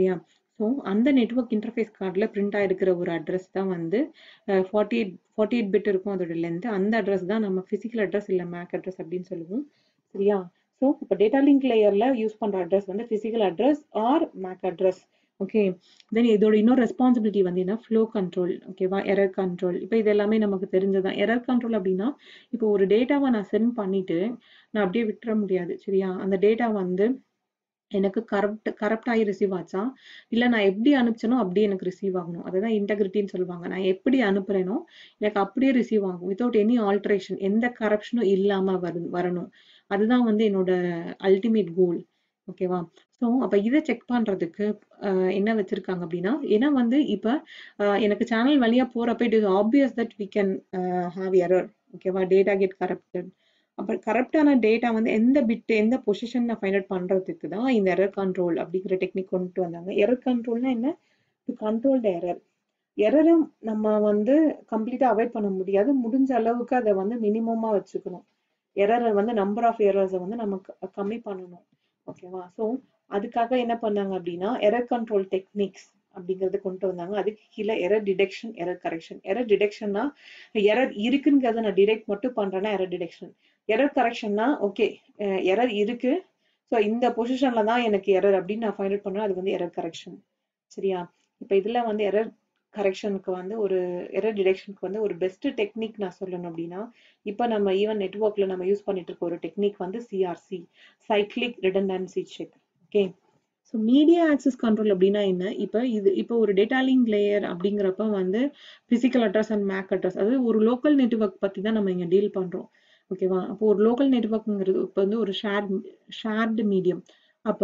ஸோ அந்த நெட்வொர்க் இன்டர்ஃபேஸ் கார்டில் பிரிண்ட் ஆகிருக்கிற ஒரு அட்ரஸ் தான் வந்து forty eight forty eight bit இருக்கும் அதோட லென்த். அந்த அட்ரஸ் தான் நம்ம ஃபிசிக்கல் அட்ரஸ் இல்லை மேக் அட்ரஸ் அப்படின்னு சொல்லுவோம். சரியா? ஸோ இப்போ டேட்டா லிங்க் லேயரில் யூஸ் பண்ணுற அட்ரஸ் வந்து physical address or MAC address. Okay, then இதோட இன்னொரு ரெஸ்பான்சிபிலிட்டி வந்து என்ன, ஃப்ளோ கண்ட்ரோல். ஓகேவா? Error control. இப்போ இது எல்லாமே நமக்கு தெரிஞ்சதான். எரர் கண்ட்ரோல் அப்படின்னா இப்போ ஒரு டேட்டாவை நான் சென்ட் பண்ணிட்டு நான் அப்படியே விட்டுற முடியாது. சரியா? அந்த டேட்டா வந்து எனக்கு கரப்ட் கரப்ட் ஆகி ரிசீவ் ஆச்சா, இல்லை நான் எப்படி அனுப்பிச்சனோ அப்படியே எனக்கு ரிசீவ் ஆகணும். அதுதான் இன்டெகிரிட்டின்னு சொல்லுவாங்க. நான் எப்படி அனுப்புறேனோ எனக்கு அப்படியே ரிசீவ் ஆகும், வித்தவுட் எனி ஆல்ட்ரேஷன், எந்த கரப்ஷனும் இல்லாம வரும் வரணும். அதுதான் வந்து என்னோட அல்டிமேட் கோல். ஓகேவா? ஸோ அப்போ இதை செக் பண்றதுக்கு என்ன வச்சிருக்காங்க அப்படின்னா, ஏன்னா வந்து இப்போ எனக்கு சேனல் வழியா போறப்ப it is obvious that we can have error. ஓகேவா? Data get corrupted. அப்புறம் கரெக்டான டேட்டா வந்து எந்த பிட் எந்த பொசிஷன்ல ஃபைண்ட் அவுட் பண்றதுக்கு தான் இந்த எரர் கண்ட்ரோல் அப்படிங்கிற டெக்னிக் கொண்டு வந்தாங்க. எரர் கண்ட்ரோல்னா என்ன? To control the error. எரரை நம்ம வந்து கம்ப்ளீட்டா அவாய்ட் பண்ண முடியாது, முடிஞ்ச அளவுக்கு அதை வந்து மினிமமா வச்சுக்கணும். எரரை வந்து நம்பர் ஆஃப் எரர்ஸை வந்து நம்ம கம்மி பண்ணணும். ஓகேவா? ஸோ அதுக்காக என்ன பண்ணாங்க அப்படின்னா எரர் கண்ட்ரோல் டெக்னிக்ஸ் அப்படிங்கறது கொண்டு வந்தாங்க. அதுக்கு கீழே error detection, error correction. Error டிடெக்ஷன்னா எரர் இருக்குங்கிறத நான் டிடெக்ட் மட்டும் பண்றேன்னா எரர் டிடெக்ஷன். எரர் கரெக்ஷன்னா ஓகே எரர் இருக்கு, ஸோ இந்த பொசிஷன்ல தான் எனக்கு எரர் அப்படின்னு நான் ஃபைண்ட் அவுட் பண்ணேன், அது வந்து எரர் கரெக்ஷன். சரியா? இப்போ இதுல வந்து எரர் கரெக்ஷனுக்கு வந்து ஒரு எரர் டிடெக்ஷனுக்கு வந்து ஒரு பெஸ்ட் டெக்னிக் நான் சொல்லணும் அப்படின்னா, இப்போ நம்ம ஈவன் நெட்வொர்க்ல நம்ம யூஸ் பண்ணிட்டு இருக்க ஒரு டெக்னிக் வந்து CRC, cyclic redundancy check. Okay, so media access control அப்படின்னா என்ன? இப்போ இது இப்போ ஒரு டேட்டா லிங்க் லேயர் அப்படிங்கிறப்ப வந்து physical address and MAC address, அதாவது ஒரு லோக்கல் நெட்வொர்க் பத்தி தான் நம்ம இங்க டீல் பண்றோம். ஓகேவா? அப்போ ஒரு லோக்கல் நெட்வொர்க்ங்கிறது இப்போ வந்து ஒரு ஷேர் ஷேர்டு மீடியம். அப்போ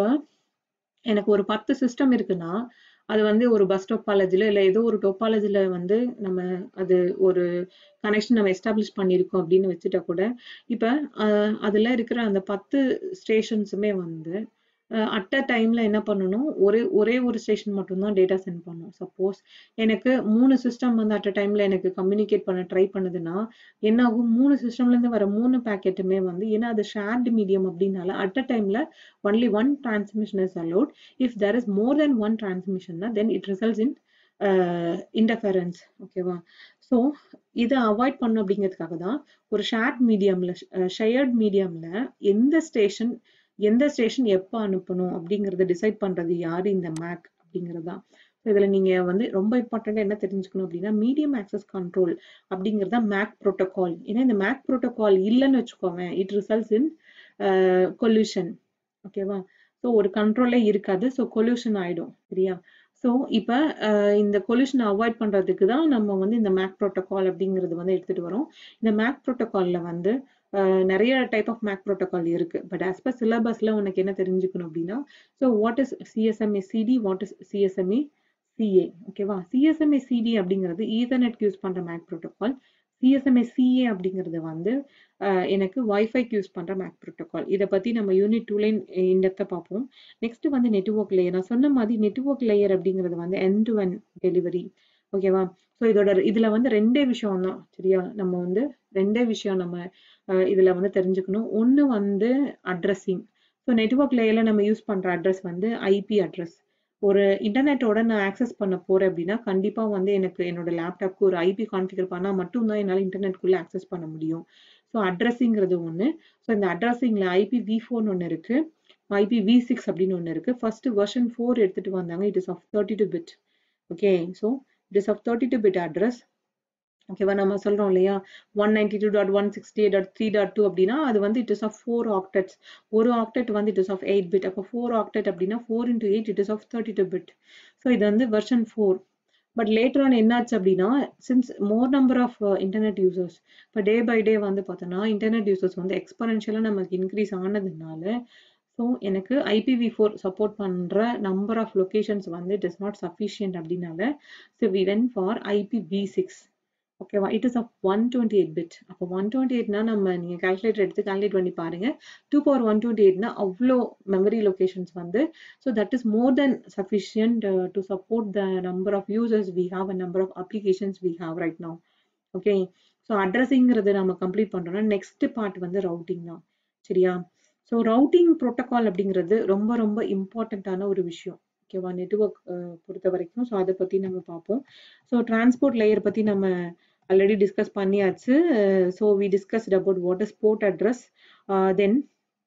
எனக்கு ஒரு பத்து சிஸ்டம் இருக்குன்னா அது வந்து ஒரு பஸ் டோபாலஜில இல்லை ஏதோ ஒரு டோபாலஜில வந்து நம்ம அது ஒரு கனெக்ஷன் நம்ம எஸ்டாப்ளிஷ் பண்ணியிருக்கோம் அப்படின்னு வச்சுட்டா கூட, இப்போ அதுல இருக்கிற அந்த பத்து ஸ்டேஷன்ஸுமே வந்து அட் அ டைம்ல என்ன பண்ணணும், ஒரே ஒரே ஒரு ஸ்டேஷன் மட்டும்தான் டேட்டா சென்ட் பண்ணணும். சப்போஸ் எனக்கு மூணு சிஸ்டம் வந்து அட் அ டைம்ல எனக்கு கம்யூனிகேட் பண்ண ட்ரை பண்ணுதுன்னா என்ன ஆகும், மூணு சிஸ்டம்ல இருந்து வர மூணு பேக்கெட்டுமே வந்து, ஏன்னா அது ஷேர்டு மீடியம் அப்படின்னால அட் அ டைம்ல only one transmission is allot. If there is more than one டிரான்ஸ்மிஷன்னா then it results in interference. ஓகேவா? ஸோ இதை அவாய்ட் பண்ணும் அப்படிங்கிறதுக்காக தான் ஒரு ஷேர்ட் மீடியம்ல ஷேர்ட் மீடியம்ல எந்த ஸ்டேஷன் எந்த ஸ்டேஷன் எப்போ அனுப்பணும் அப்படிங்கறத டிசைட் பண்றது யாரு, இந்த மேக் அப்படிங்கறதா. இதுல நீங்க வந்து ரொம்ப இம்பார்ட்டண்டா என்ன தெரிஞ்சுக்கணும் அப்படின்னா, மீடியம் ஆக்சஸ் கண்ட்ரோல் அப்படிங்கறத மேக் புரோட்டோகால். ஏன்னா இந்த மேக் புரோட்டோகால் இல்லைன்னு வச்சுக்கோங்க, இட் ரிசல்ட்ஸ் இன் கொல்யூஷன். ஓகேவா? ஸோ ஒரு கண்ட்ரோலே இருக்காது, ஸோ கொல்யூஷன் ஆயிடும். சரியா? ஸோ இப்போ இந்த கொல்யூஷனை அவாய்ட் பண்றதுக்கு தான் நம்ம வந்து இந்த மேக் புரோட்டோகால் அப்படிங்கிறது வந்து எடுத்துட்டு வரோம். இந்த மேக் புரோட்டோகால்ல வந்து நிறைய டைப் ஆஃப் மேக் புரோட்டோகால் இருக்கு. பட் ஆஸ் பர் சிலபஸ்ல உனக்கு என்ன தெரிஞ்சுக்கணும் அப்படின்னா, so what is CSMA CD, what is CSMA CA. ஓகேவா? சிஎஸ்எம்ஏ சிடி அப்படிங்கிறது ஈதர்நெட் யூஸ் பண்ற மேக் புரோட்டோகால். சிஎஸ்எம்ஏ சிஏ அப்படிங்கிறது வந்து எனக்கு வைஃபைக்கு யூஸ் பண்ற மேக் புரோட்டோகால். இதை பத்தி நம்ம யூனிட் டூ லைன் இன்டெப்தா பார்ப்போம். நெக்ஸ்ட் வந்து நெட்வொர்க் லேயர். நான் சொன்ன மாதிரி நெட்வொர்க் லேயர் அப்படிங்கிறது வந்து எண்ட் டு எண்ட் டெலிவரி. ஓகேவா? ஸோ இதோட இதுல வந்து ரெண்டே விஷயம் தான். சரியா? நம்ம வந்து ரெண்டே விஷயம் நம்ம இதுல வந்து தெரிஞ்சுக்கணும். ஒன்று வந்து அட்ரஸிங். ஸோ நெட்வொர்க் லேயர்ல நம்ம யூஸ் பண்ற அட்ரஸ் வந்து ஐபி அட்ரஸ். ஒரு இன்டர்நெட்டோட நான் ஆக்சஸ் பண்ண போறேன் அப்படின்னா கண்டிப்பா வந்து எனக்கு என்னோட லேப்டாப்க்கு ஒரு ஐபி கான்ஃபிகர் பண்ணா மட்டும்தான் என்னால் இன்டர்நெட்குள்ள ஆக்சஸ் பண்ண முடியும். ஸோ அட்ரஸிங்கிறது ஒன்று. ஸோ இந்த அட்ரஸிங்ல ஐபி வி ஃபோர்னு ஒன்று இருக்கு, ஐபி வி சிக்ஸ் அப்படின்னு ஒன்று இருக்கு. ஃபர்ஸ்ட் வெர்ஷன் ஃபோர் எடுத்துட்டு வந்தாங்க. It is of thirty two bit. Okay, so it is of thirty two bit address. ஓகேவா? நம்ம சொல்றோம் இல்லையா one ninety two dot one sixty eight dot three dot two அப்படின்னா அது வந்து it is of four octets. ஒரு octet வந்து it is of eight bit. அப்போ ஃபோர் ஆக்டெட் அப்படின்னா four into eight it is of thirty two bit. So இது வந்து version four. But later on என்னாச்சு அப்படின்னா, since more number of internet users, இப்போ day by day வந்து பார்த்தோன்னா internet users வந்து எக்ஸ்பனன்ஷியலாக நமக்கு இன்க்ரீஸ் ஆனதுனால, ஸோ எனக்கு ஐபி வி ஃபோர் சப்போர்ட் பண்ணுற நம்பர் ஆஃப் லொக்கேஷன்ஸ் வந்து இட் இஸ் நாட் சஃபிஷியன்ட் அப்படின்னால, so we went for IP v six. ஓகேவா? It is of one twenty eight bit. அப்போ ஒன் டுவெண்ட்டி எயிட்னா நம்ம நீங்கள் கால்குலேட்டர் எடுத்து கால்குலேட் பண்ணி பாருங்க. டூ பவர் ஒன் டுவெண்ட்டி எயிட்னா அவ்வளோ மெமரி லொக்கேஷன்ஸ் வந்து, so that is more than sufficient to support the number of users we have and number of applications we have right now. Okay, so அட்ரஸிங்கிறது நம்ம complete பண்ணுறோம்னா next part வந்து routing தான். சரியா? So routing protocol அப்படிங்கிறது ரொம்ப ரொம்ப இம்பார்ட்டண்ட்டான ஒரு விஷயம். ஓகேவா, நெட்வொர்க் பொறுத்த வரைக்கும். ஸோ அதை பற்றி நம்ம பார்ப்போம். ஸோ டிரான்ஸ்போர்ட் லேயர் பற்றி நம்ம ஆல்ரெடி டிஸ்கஸ் பண்ணியாச்சு. So we discussed about what is port address, then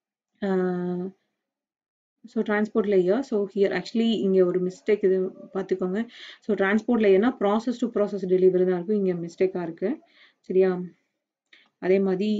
so transport layer. So here actually இங்கே ஒரு மிஸ்டேக் இது பார்த்துக்கோங்க. ஸோ டிரான்ஸ்போர்ட் லேயர்னா ப்ராசஸ் டு ப்ராசஸ் டெலிவரி தான் இருக்கும், இங்கே மிஸ்டேக்காக இருக்குது. சரியா, அதே மாதிரி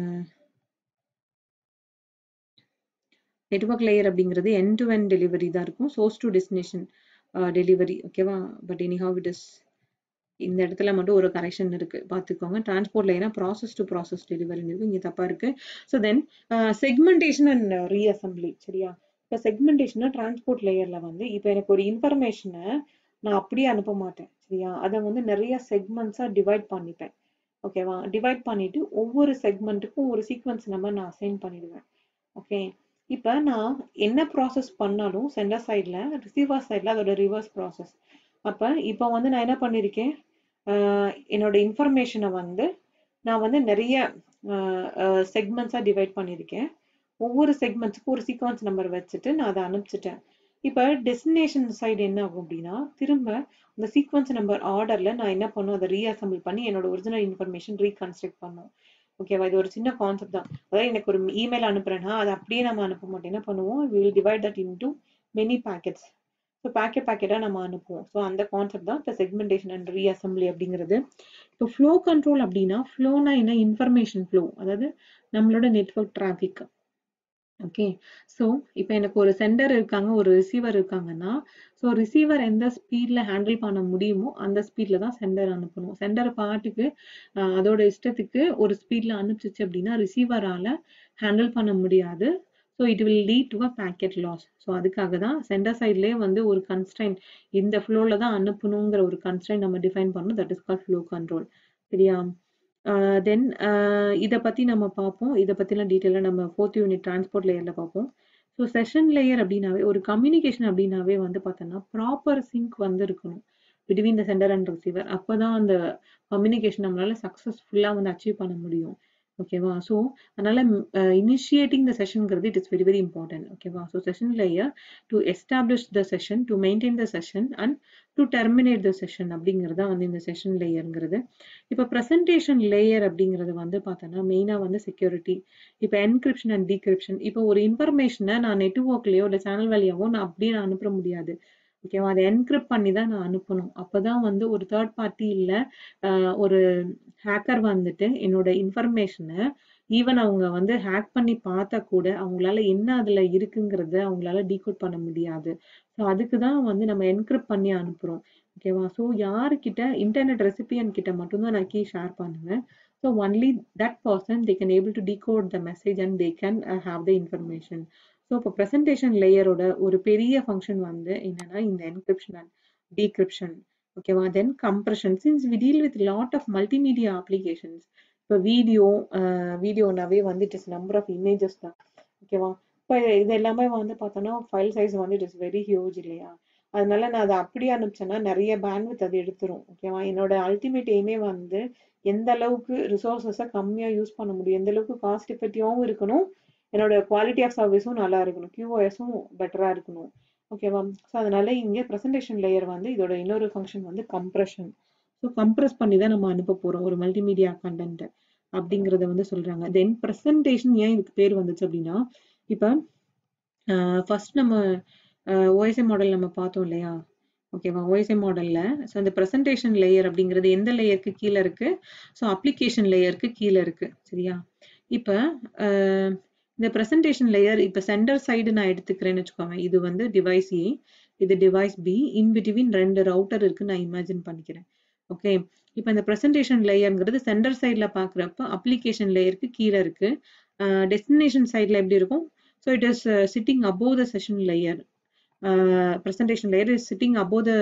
நெட்வொர்க் லேயர் அப்படிங்கிறது எண்ட் டு எண்ட் டெலிவரி தான் இருக்கும், சோர்ஸ் டு டெஸ்டினேஷன் டெலிவரி. ஓகேவா, but anyhow it is இந்த இடத்துல மட்டும் ஒரு கரெக்ஷன் இருக்கு பார்த்துக்கோங்க. டிரான்ஸ்போர்ட் லேயர்னா ப்ராசஸ் டு ப்ராசஸ் டெலிவரி இருக்கு, இங்கே தப்பா இருக்கு. So then segmentation and reassembly. சரியா, இப்போ செக்மெண்டேஷனா டிரான்ஸ்போர்ட் லேயர்ல வந்து இப்போ எனக்கு ஒரு இன்ஃபர்மேஷனை நான் அப்படியே அனுப்ப மாட்டேன். சரியா, அதை வந்து நிறைய செக்மெண்ட்ஸா டிவைட் பண்ணிப்பேன். ஓகேவா, டிவைட் பண்ணிட்டு ஒவ்வொரு செக்மெண்ட்டுக்கும் ஒரு சீக்வன்ஸ் நம்பர் நான் அசைன் பண்ணிடுவேன். ஓகே, இப்போ நான் என்ன ப்ராசஸ் பண்ணாலும் சென்டர் சைடில் ரிசீவர் சைடில் அதோட ரிவர்ஸ் ப்ராசஸ். அப்போ இப்போ வந்து நான் என்ன பண்ணியிருக்கேன், என்னோட இன்ஃபர்மேஷனை வந்து நான் வந்து நிறைய செக்மெண்ட்ஸாக டிவைட் பண்ணியிருக்கேன். ஒவ்வொரு செக்மெண்ட்ஸுக்கும் ஒரு சீக்வன்ஸ் நம்பர் வச்சுட்டு நான் அதை அனுப்பிச்சிட்டேன். இப்போ டெஸ்டினேஷன் சைடு என்ன ஆகும் அப்படின்னா, திரும்ப அந்த சீக்வன்ஸ் நம்பர் ஆர்டரில் நான் என்ன பண்ணும், அதை ரீஅசம்பிள் பண்ணி என்னோட ஒரிஜினல் இன்ஃபர்மேஷன் ரீகன்ஸ்ட்ரக்ட் பண்ணும். ஓகேவா, இது ஒரு சின்ன கான்செப்ட் தான். அதாவது எனக்கு ஒரு இமெயில் அனுப்புறேன்னா அதை அப்படியே நம்ம அனுப்ப மாட்டோம். என்ன பண்ணுவோம், we will divide that into many packets. So packet பேக்கெட்டாக நம்ம அனுப்புவோம். ஸோ அந்த கான்செப்ட் தான் இப்போ செக்மெண்டேஷன் அண்ட் ரீஅசம்பிளி அப்படிங்கிறது. இப்போ ஃப்ளோ கண்ட்ரோல் அப்படின்னா, ஃப்ளோனா என்ன, இன்ஃபர்மேஷன் ஃப்ளோ, அதாவது நம்மளோட நெட்வொர்க் டிராஃபிக். ஓகே, ஸோ இப்போ எனக்கு ஒரு சென்டர் இருக்காங்க, ஒரு ரிசீவர் இருக்காங்கன்னா, ஸோ ரிசீவர் எந்த ஸ்பீடில் ஹேண்டில் பண்ண முடியுமோ அந்த ஸ்பீடில் தான் சென்டர் அனுப்பணும். சென்டர் பாட்டுக்கு அதோட இஷ்டத்துக்கு ஒரு ஸ்பீடில் அனுப்பிச்சிச்சு அப்படின்னா ரிசீவரால் ஹேண்டில் பண்ண முடியாது. So it will lead to a packet loss. So அதுக்காக தான் சென்டர் சைட்லேயே வந்து ஒரு கன்ஸ்ட்ரைன், இந்த ஃப்ளோவில் தான் அனுப்பணுங்கிற ஒரு கன்ஸ்ட்ரைன் நம்ம டிஃபைன் பண்ணணும். That is call flow control. சரியா, தென் இதை பற்றி நம்ம பார்ப்போம். இதை பற்றிலாம் டீட்டெயிலாக நம்ம ஃபோர்த் யூனிட் டிரான்ஸ்போர்ட் லேயரில் பார்ப்போம். ஸோ செஷன் லேயர் அப்படின்னாவே, ஒரு கம்யூனிகேஷன் அப்படின்னாவே வந்து பார்த்தோன்னா ப்ராப்பர் சிங்க் வந்து இருக்கணும் between the sender and receiver. அப்போ தான் அந்த கம்யூனிகேஷன் நம்மளால சக்ஸஸ்ஃபுல்லாக வந்து அச்சீவ் பண்ண முடியும். ஓகேவா, ஸோ அதனால இனிஷியேட்டிங் த செஷன்ங்கிறது it is very very important. ஓகேவா, so session layer to establish the session, to maintain the session and to terminate the session அப்படிங்கிறது தான் வந்து இந்த செஷன் லேயருங்கிறது. இப்போ ப்ரெசன்டேஷன் லேயர் அப்படிங்கிறது வந்து பார்த்தோன்னா மெயினாக வந்து செக்யூரிட்டி. இப்போ என்கிரிப்ஷன் அண்ட் டீக்ரிப்ஷன். இப்போ ஒரு இன்ஃபர்மேஷனை நான் நெட்வொர்க்லேயோ இல்லை சேனல் வழியாவோ நான் அப்படியே நான் அனுப்ப முடியாது. ஓகேவா, அதை என்கிரிப்ட் பண்ணி தான் நான் அனுப்பணும். அப்போதான் வந்து ஒரு தேர்ட் பார்ட்டி இல்லை ஒரு ஹேக்கர் வந்துட்டு என்னோட இன்ஃபர்மேஷனை ஈவன் அவங்க வந்து ஹேக் பண்ணி பார்த்தா கூட அவங்களால என்ன அதில் இருக்குங்கிறத அவங்களால டீகோட் பண்ண முடியாது. ஸோ அதுக்கு தான் வந்து நம்ம என்கிரிப்ட் பண்ணி அனுப்புகிறோம். ஓகேவா, ஸோ யாருக்கிட்ட இன்டர்நெட் ரெசிபியன் கிட்ட மட்டும்தான் நான் கீ ஷேர் பண்ணுவேன். So only that person they can able to decode the message and they can have the information. So இப்போ ப்ரெசன்டேஷன் லேயரோட ஒரு பெரிய ஃபங்க்ஷன் வந்து என்னன்னா இந்த என்கிரிப்ஷன் அண்ட் டீக்ரிப்ஷன். ஓகேவா, then compression. Since we deal with lot of multimedia applications. இப்போ video வீடியோனாவே வந்து it is number of images தான். ஓகேவா, இப்போ இது எல்லாமே வந்து பார்த்தோன்னா ஃபைல் சைஸ் வந்து இட் இஸ் வெரி ஹியூஜ் இல்லையா, அதனால நான் அதை அப்படியே அனுப்பிச்சேன்னா நிறைய பேண்ட்வித் அது எடுத்துரும். ஓகேவா, என்னோட அல்டிமேட் எய்மே வந்து எந்த அளவுக்கு ரிசோர்ஸஸை கம்மியாக யூஸ் பண்ண முடியும், எந்த அளவுக்கு காஸ்ட் எஃபெக்டிவாகவும் இருக்கணும், என்னோட குவாலிட்டி ஆஃப் சர்வீஸும் நல்லா இருக்கணும், கியூஓஎஸும் பெட்டராக இருக்கணும். ஓகேவா, ஸோ அதனால இங்கே ப்ரெசன்டேஷன் லேயர் வந்து இதோட இன்னொரு ஃபங்க்ஷன் வந்து கம்ப்ரெஷன். ஸோ கம்ப்ரெஸ் பண்ணி தான் நம்ம அனுப்ப போகிறோம் ஒரு மல்டிமீடியா கண்டென்ட்டை அப்படிங்கிறத வந்து சொல்கிறாங்க. தென் ப்ரெசன்டேஷன் ஏன் இதுக்கு பேர் வந்துச்சு அப்படின்னா, இப்போ ஃபர்ஸ்ட் நம்ம ஓஎஸ்ஐ மாடல் நம்ம பார்த்தோம் இல்லையா. ஓகேவா, ஓஎஸ்ஐ மாடலில் ஸோ அந்த ப்ரெசன்டேஷன் லேயர் அப்படிங்கிறது எந்த லேயருக்கு கீழே இருக்குது, ஸோ அப்ளிகேஷன் லேயருக்கு கீழே இருக்குது. சரியா, இப்போ இந்த ப்ரெசன்டேஷன் லேயர் இப்போ சென்டர் சைடு நான் எடுத்துக்கிறேன்னு வச்சுக்கோங்க. இது வந்து டிவைஸ் ஏ, இது டிவைஸ் பி, இன் பிட்வீன் ரெண்டு ரவுட்டர் இருக்குன்னு நான் இமேஜின் பண்ணிக்கிறேன். ஓகே, இப்போ இந்த ப்ரெசன்டேஷன் லேயருங்கிறது சென்டர் சைடில் பார்க்குறப்ப அப்ளிகேஷன் லேயருக்கு கீழே இருக்கு. டெஸ்டினேஷன் சைடில் எப்படி இருக்கும், so it is sitting above the session layer. Presentation layer is sitting above the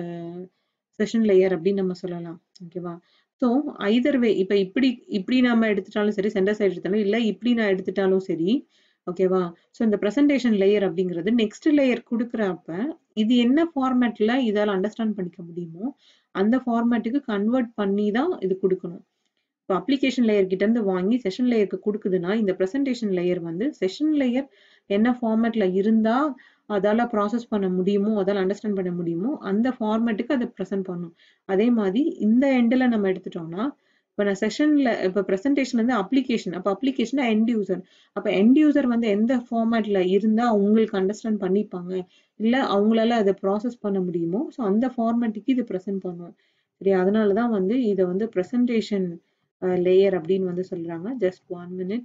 session layer அப்படின்னு நம்ம சொல்லலாம். ஓகேவா, ஸோ ஐதர் வே இப்போ இப்படி இப்படி நம்ம எடுத்துட்டாலும் சரி, சென்டர் சைடு எடுத்தாலும் இல்லை, இப்படி நான் எடுத்துட்டாலும் சரி. ஓகேவா, ஸோ இந்த ப்ரெசன்டேஷன் லேயர் அப்படிங்கிறது நெக்ஸ்ட் லேயர் கொடுக்குறப்ப இது என்ன ஃபார்மேட்டில் இதால் அண்டர்ஸ்டாண்ட் பண்ணிக்க முடியுமோ அந்த ஃபார்மேட்டுக்கு கன்வெர்ட் பண்ணி தான் இது கொடுக்கணும். இப்போ அப்ளிகேஷன் லேயர் கிட்ட இருந்து வாங்கி செஷன் லேயருக்கு கொடுக்குதுன்னா இந்த ப்ரெசன்டேஷன் லேயர் வந்து செஷன் லேயர் என்ன ஃபார்மேட்ல இருந்தா அதால ப்ராசஸ் பண்ண முடியுமோ அதால அண்டர்ஸ்டாண்ட் பண்ண முடியுமோ அந்த ஃபார்மேட்டுக்கு அதை ப்ரெசென்ட் பண்ணும். அதே மாதிரி இந்த எண்டில் நம்ம எடுத்துட்டோம்னா இப்போ நான் செஷன்ல இப்போ ப்ரெசன்டேஷன் வந்து அப்ளிகேஷன் அப்போ அப்ளிகேஷன் எண்ட் யூசர் அப்போ எண்ட் யூசர் வந்து எந்த ஃபார்மேட்ல இருந்தா அவங்களுக்கு அண்டர்ஸ்டாண்ட் பண்ணிப்பாங்க இல்லை அவங்களால அதை ப்ராசஸ் பண்ண முடியுமோ ஸோ அந்த ஃபார்மேட்டுக்கு இது ப்ரெசென்ட் பண்ணும். சரி, அதனால தான் வந்து இதை வந்து ப்ரெசன்டேஷன் லேயர் அப்படின்னு வந்து சொல்றாங்க. Just one minute.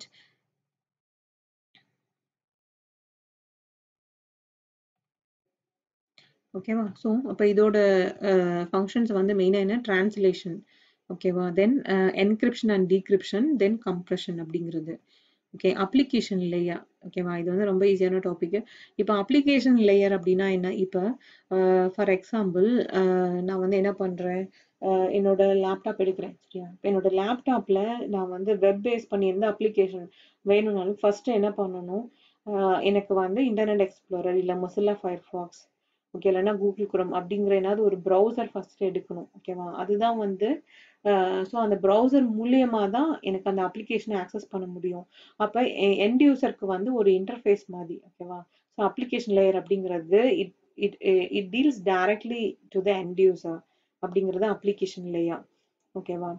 ஓகேவா? ஸோ அப்போ இதோட ஃபங்க்ஷன்ஸ் வந்து மெயினாக என்ன டிரான்ஸ்லேஷன், ஓகேவா, then encryption and decryption, then compression அப்படிங்கிறது. Okay, application layer. ஓகேவா, இது வந்து ரொம்ப ஈஸியான டாபிக். இப்போ அப்ளிகேஷன் லேயர் அப்படின்னா என்ன? இப்போ ஃபார் எக்ஸாம்பிள் நான் வந்து என்ன பண்ணுறேன், என்னோட லேப்டாப் எடுக்கிறேன். சரியா, என்னோட லேப்டாப்பில் நான் வந்து வெப் பேஸ் பண்ணியிருந்த அப்ளிகேஷன் வேணும்னாலும் ஃபர்ஸ்ட் என்ன பண்ணணும், எனக்கு வந்து இன்டர்நெட் எக்ஸ்ப்ளோரர் இல்லை மொசில்லா ஃபயர்ஃபாக்ஸ், ஓகே, இல்லைன்னா கூகுள் குரோம் அப்படிங்கிற ஏதாவது ஒரு ப்ரௌசர் ஃபர்ஸ்ட் எடுக்கணும். ஓகேவா, அதுதான் வந்து ஸோ அந்த ப்ரௌசர் மூலியமா தான் எனக்கு அந்த அப்ளிகேஷனை ஆக்சஸ் பண்ண முடியும். அப்போ எண்ட் யூசருக்கு வந்து ஒரு இன்டர்ஃபேஸ் மாதிரி. ஓகேவா, ஸோ அப்ளிகேஷன் லேயர் அப்படிங்கிறது it it it deals directly to the end user அப்படிங்கிறது அப்ளிகேஷன் லேயர். ஓகேவா,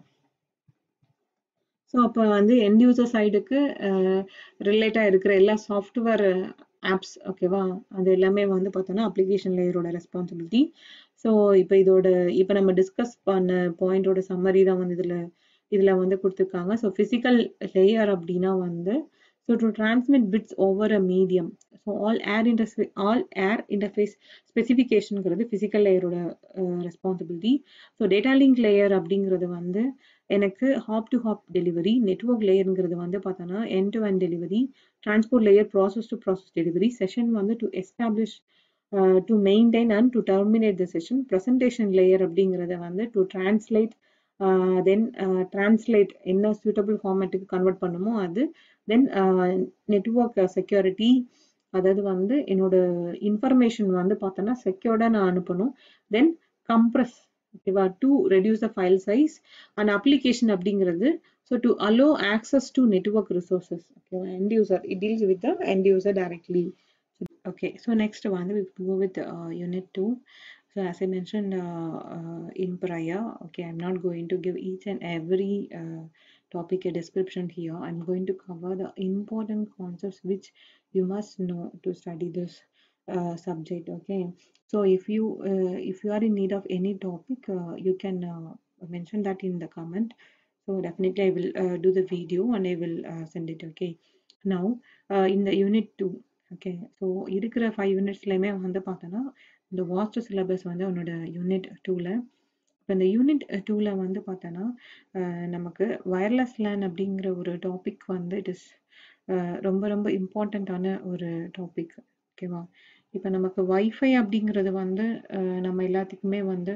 ஸோ அப்போ வந்து எண்ட் யூசர் சைடுக்கு ரிலேட்டாக இருக்கிற எல்லா சாஃப்ட்வேர் ஆப்ஸ், ஓகேவா, அது எல்லாமே வந்து பார்த்தோன்னா அப்ளிகேஷன் லேயரோட ரெஸ்பான்சிபிலிட்டி. ஸோ இப்போ இதோட இப்போ நம்ம டிஸ்கஸ் பண்ண பாயிண்டோட சம்மரி தான் வந்து இதில் இதில் வந்து கொடுத்துருக்காங்க. ஸோ ஃபிசிக்கல் லேயர் அப்படின்னா வந்து so to transmit bits over a medium. So all air interface all air interface ஸ்பெசிஃபிகேஷனுங்கிறது ஃபிசிக்கல் லேயரோட responsibility. So data link layer அப்படிங்கிறது வந்து எனக்கு hop to hop delivery. Network லேயருங்கிறது வந்து பார்த்தோன்னா end to end delivery. Transport layer process to process delivery. Session வந்து to establish to maintain and to terminate the session. Presentation layer அப்படிங்கிறத வந்து to translate, then translate என்ன suitable ஃபார்மேட்டுக்கு convert பண்ணுமோ அது. தென் நெட்வொர்க் செக்யூரிட்டி, அதாவது வந்து என்னோட இன்ஃபர்மேஷன் வந்து பார்த்தோன்னா செக்யூர்டாக நான் அனுப்பணும். தென் கம்ப்ரஸ், ஓகேவா, to reduce the file size. And application அப்படிங்கிறது so to allow access to network resources. ஓகேவா, end user it deals with the end user directly. Okay, so next one we go with uh, unit two. So as I mentioned uh, uh, in prior, okay, I'm not going to give each and every uh, topic a description here. I'm going to cover the important concepts which you must know to study this uh, subject. Okay, so if you uh, if you are in need of any topic, uh, you can uh, mention that in the comment. So definitely I will uh, do the video and I will uh, send it. Okay, now uh, in the unit two. Okay, so இருக்கிற five யூனிட்ஸ்லையுமே வந்து பார்த்தோன்னா இந்த vast syllabus வந்து உன்னோட unit டூவில். இப்போ இந்த யூனிட் டூவில் வந்து பார்த்தோன்னா நமக்கு வயர்லெஸ் லேன் அப்படிங்கிற ஒரு டாபிக் வந்து இட் இஸ் ரொம்ப ரொம்ப இம்பார்ட்டண்ட்டான ஒரு டாபிக். ஓகேவா, இப்போ நமக்கு வைஃபை அப்படிங்கிறது வந்து நம்ம எல்லாத்துக்குமே வந்து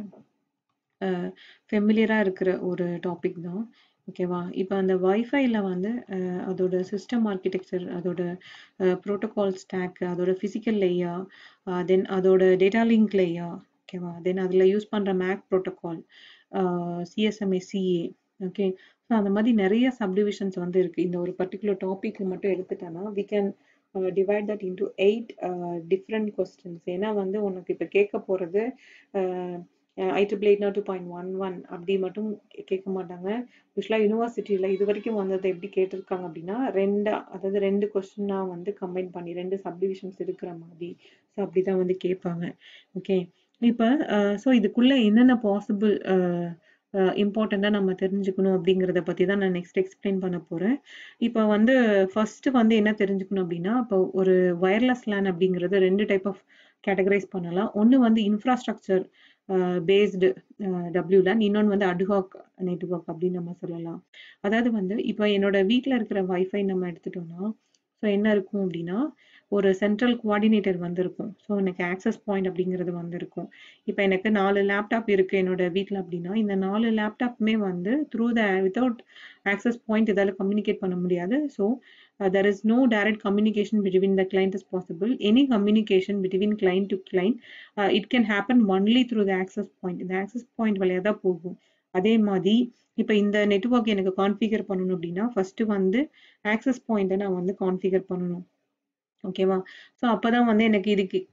ஃபெமிலியராக இருக்கிற ஒரு டாபிக் தான். ஓகேவா, இப்போ அந்த வைஃபைல வந்து அதோட சிஸ்டம் ஆர்கிடெக்சர், அதோட ப்ரோட்டோகால் ஸ்டாக், அதோட ஃபிசிக்கல் லேயர், தென் அதோட டேட்டா லிங்க் லேயர், ஓகேவா, தென் அதில் யூஸ் பண்ணுற MAC protocol, CSMA, CA, okay, so அந்த மாதிரி நிறைய சப்டிவிஷன்ஸ் வந்து இருக்குது. இந்த ஒரு பர்டிகுலர் டாபிக் மட்டும் எடுத்துட்டோன்னா we can divide that into eight different questions. ஏன்னா வந்து உனக்கு இப்போ கேட்க போகிறது ஐ ட்ரிபிள் எயிட்னா டூ பாயிண்ட் ஒன் ஒன் அப்படி மட்டும் கேட்க மாட்டாங்க. யூஸ்வலாக யூனிவர்சிட்டியில் இது வரைக்கும் வந்தது எப்படி கேட்டிருக்காங்க அப்படின்னா ரெண்டா, அதாவது ரெண்டு கொஸ்டினாக வந்து கம்பைன் பண்ணி ரெண்டு சப்டிவிஷன்ஸ் இருக்கிற மாதிரி. ஸோ அப்படி தான் வந்து கேட்பாங்க. ஓகே, இப்போ ஸோ இதுக்குள்ளே என்னென்ன பாசிபிள் இம்பார்ட்டண்ட்டாக நம்ம தெரிஞ்சுக்கணும் அப்படிங்கிறத பற்றி தான் நான் நெக்ஸ்ட் எக்ஸ்பிளைன் பண்ண போகிறேன். இப்போ வந்து ஃபஸ்ட்டு வந்து என்ன தெரிஞ்சுக்கணும் அப்படின்னா, இப்போ ஒரு வயர்லெஸ் லேன் அப்படிங்கிறது ரெண்டு டைப் ஆஃப் கேட்டகரைஸ் பண்ணலாம். ஒன்று வந்து இன்ஃப்ராஸ்ட்ரக்சர் பேஸ்டு டபிள்யூ லேன், இன்னொன்று வந்து அட்ஹாக் நெட்வொர்க் அப்படின்னு நம்ம சொல்லலாம். அதாவது வந்து இப்போ என்னோட வீட்டில் இருக்கிற வைஃபை நம்ம எடுத்துட்டோம்னா ஸோ என்ன இருக்கும் அப்படின்னா ஒரு சென்ட்ரல் கோஆர்டினேட்டர் வந்து இருக்கும். ஸோ எனக்கு ஆக்சஸ் பாயிண்ட் அப்படிங்கிறது வந்து இருக்கும். இப்போ எனக்கு நாலு லேப்டாப் இருக்குது என்னோட வீட்டில் அப்படின்னா இந்த நாலு லேப்டாப்புமே வந்து through the without access point இதால் கம்யூனிகேட் பண்ண முடியாது. So Uh, there is no direct communication between the client is possible. Any communication between client to client, uh, it can happen only through the access point. The access point வழியாக தான் போகும். அதே மாதிரி இப்போ இந்த network எனக்கு configure பண்ணணும் அப்படின்னா ஃபர்ஸ்ட் வந்து ஆக்சஸ் பாயிண்ட்டை நான் வந்து கான்ஃபிகர் பண்ணணும். ஓகேவா, ஸோ அப்போ தான் வந்து எனக்கு இதுக்கு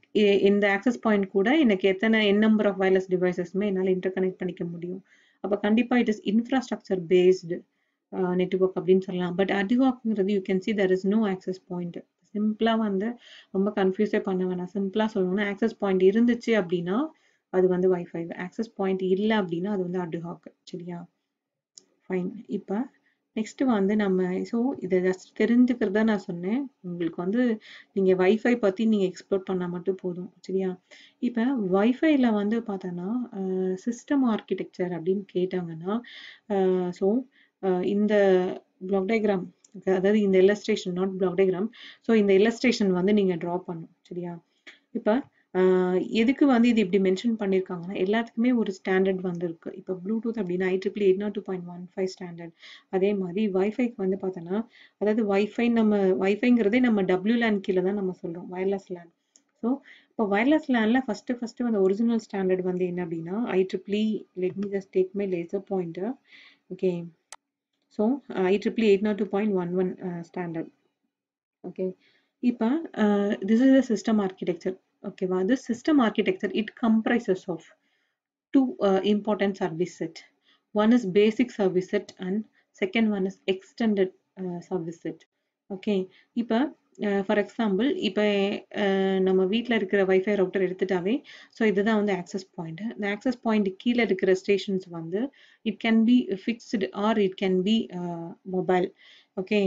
இந்த ஆக்சஸ் பாயிண்ட் கூட எனக்கு எத்தனை n number of wireless devices-மே என்னால இன்டர்கனெக்ட் பண்ணிக்க முடியும். அப்ப கண்டிப்பா it is infrastructure based network அப்படின்னு சொல்லலாம். பட் அடிஹாக்ங்கிறது you can see there is no access point. சிம்பிளா வந்து ரொம்ப கன்ஃபியூஸே பண்ண வேணாம். சிம்பிளா சொல்லணும்னா ஆக்சஸ் பாயிண்ட் இருந்துச்சு அப்படின்னா அது வந்து வைஃபை. ஆக்சஸ் பாயிண்ட் இல்லை அப்படின்னா அது வந்து அடிஹாக். சரியா? ஃபைன். இப்போ நெக்ஸ்ட் வந்து நம்ம ஸோ இதை ஜஸ்ட் தெரிஞ்சுக்கிறதா நான் சொன்னேன். உங்களுக்கு வந்து நீங்கள் வைஃபை பற்றி நீங்கள் எக்ஸ்ப்ளோர் பண்ணால் மட்டும் போதும். சரியா? இப்போ வைஃபைல வந்து பார்த்தோன்னா சிஸ்டம் ஆர்கிடெக்சர் அப்படின்னு கேட்டாங்கன்னா ஸோ இந்த பிளாக் டயக்ராம் அதாவது இந்த illustration not block diagram. So இந்த இல்லஸ்ட்ரேஷன் வந்து நீங்கள் ட்ரா பண்ணணும். சரியா? இப்போ எதுக்கு வந்து இது இப்படி மென்ஷன் பண்ணியிருக்காங்கன்னா எல்லாத்துக்குமே ஒரு ஸ்டாண்டர்ட் வந்து இருக்கு. இப்போ ப்ளூடூத் அப்படின்னா I triple eight naught two point one five standard. அதே மாதிரி வைஃபைக்கு வந்து பார்த்தோன்னா அதாவது வைஃபை நம்ம வைஃபைங்கிறதே நம்ம டபிள்யூ லேன் கீழே தான் நம்ம சொல்கிறோம், வயர்லெஸ் லேன். ஸோ இப்போ வயர்லெஸ் லேனில் ஃபஸ்ட்டு ஃபஸ்ட்டு வந்து ஒரிஜினல் ஸ்டாண்டர்ட் வந்து என்ன அப்படின்னா I triple let me just take my laser pointer. Okay, so I triple eight naught two point one one standard. Okay, இப்போ this is the system architecture. Okay, well, this system architecture, it comprises of two uh, important service set. One is basic service set and second one is extended uh, service set. Okay, இப்போ for example இப்போ நம்ம வீட்டில் இருக்கிற wifi router எடுத்துட்டாவே so இதுதான் வந்து access point. இந்த access point கீழே இருக்கிற ஸ்டேஷன்ஸ் வந்து it can be fixed or it can be mobile. Okay,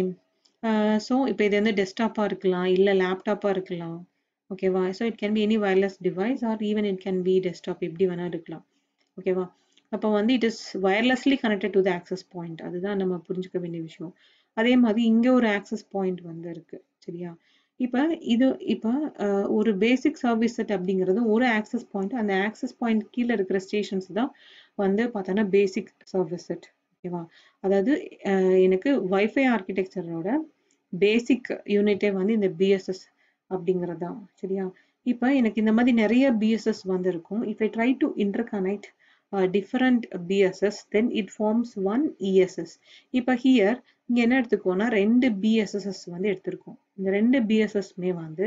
so இப்போ இது வந்து டெஸ்க்டாப்பாக இருக்கலாம் இல்லை லேப்டாப்பாக இருக்கலாம். ஓகேவா? So it can be any wireless device or even it can be desktop, எப்படி வேணா இருக்கலாம். ஓகேவா? அப்போ வந்து it is wirelessly connected to the access point. அதுதான் நம்ம புரிஞ்சுக்க வேண்டிய விஷயம். அதே மாதிரி இங்கே ஒரு ஆக்சஸ் பாயிண்ட் வந்து இருக்கு. சரியா? இப்போ இது இப்போ ஒரு பேசிக் சர்வீஸ் செட் அப்படிங்கிறது ஒரு ஆக்சஸ் பாயிண்ட். அந்த ஆக்சஸ் பாயிண்ட் கீழே இருக்கிற ஸ்டேஷன்ஸ் தான் வந்து பார்த்தோன்னா பேசிக் சர்வீஸ் செட். ஓகேவா? அதாவது எனக்கு வைஃபை ஆர்கிடெக்சரோட பேசிக் யூனிட்டே வந்து இந்த பிஎஸ்எஸ் அப்படிங்கிறது தான். சரியா? இப்போ எனக்கு இந்த மாதிரி நிறைய பிஎஸ்எஸ் வந்து இருக்கும். If I try to interconnect different BSS then it forms one ESS. இப்போ ஹியர் இங்கே என்ன எடுத்துக்கோன்னா ரெண்டு பிஎஸ்எஸ்எஸ் வந்து எடுத்திருக்கோம். இந்த ரெண்டு பிஎஸ்எஸ்மே வந்து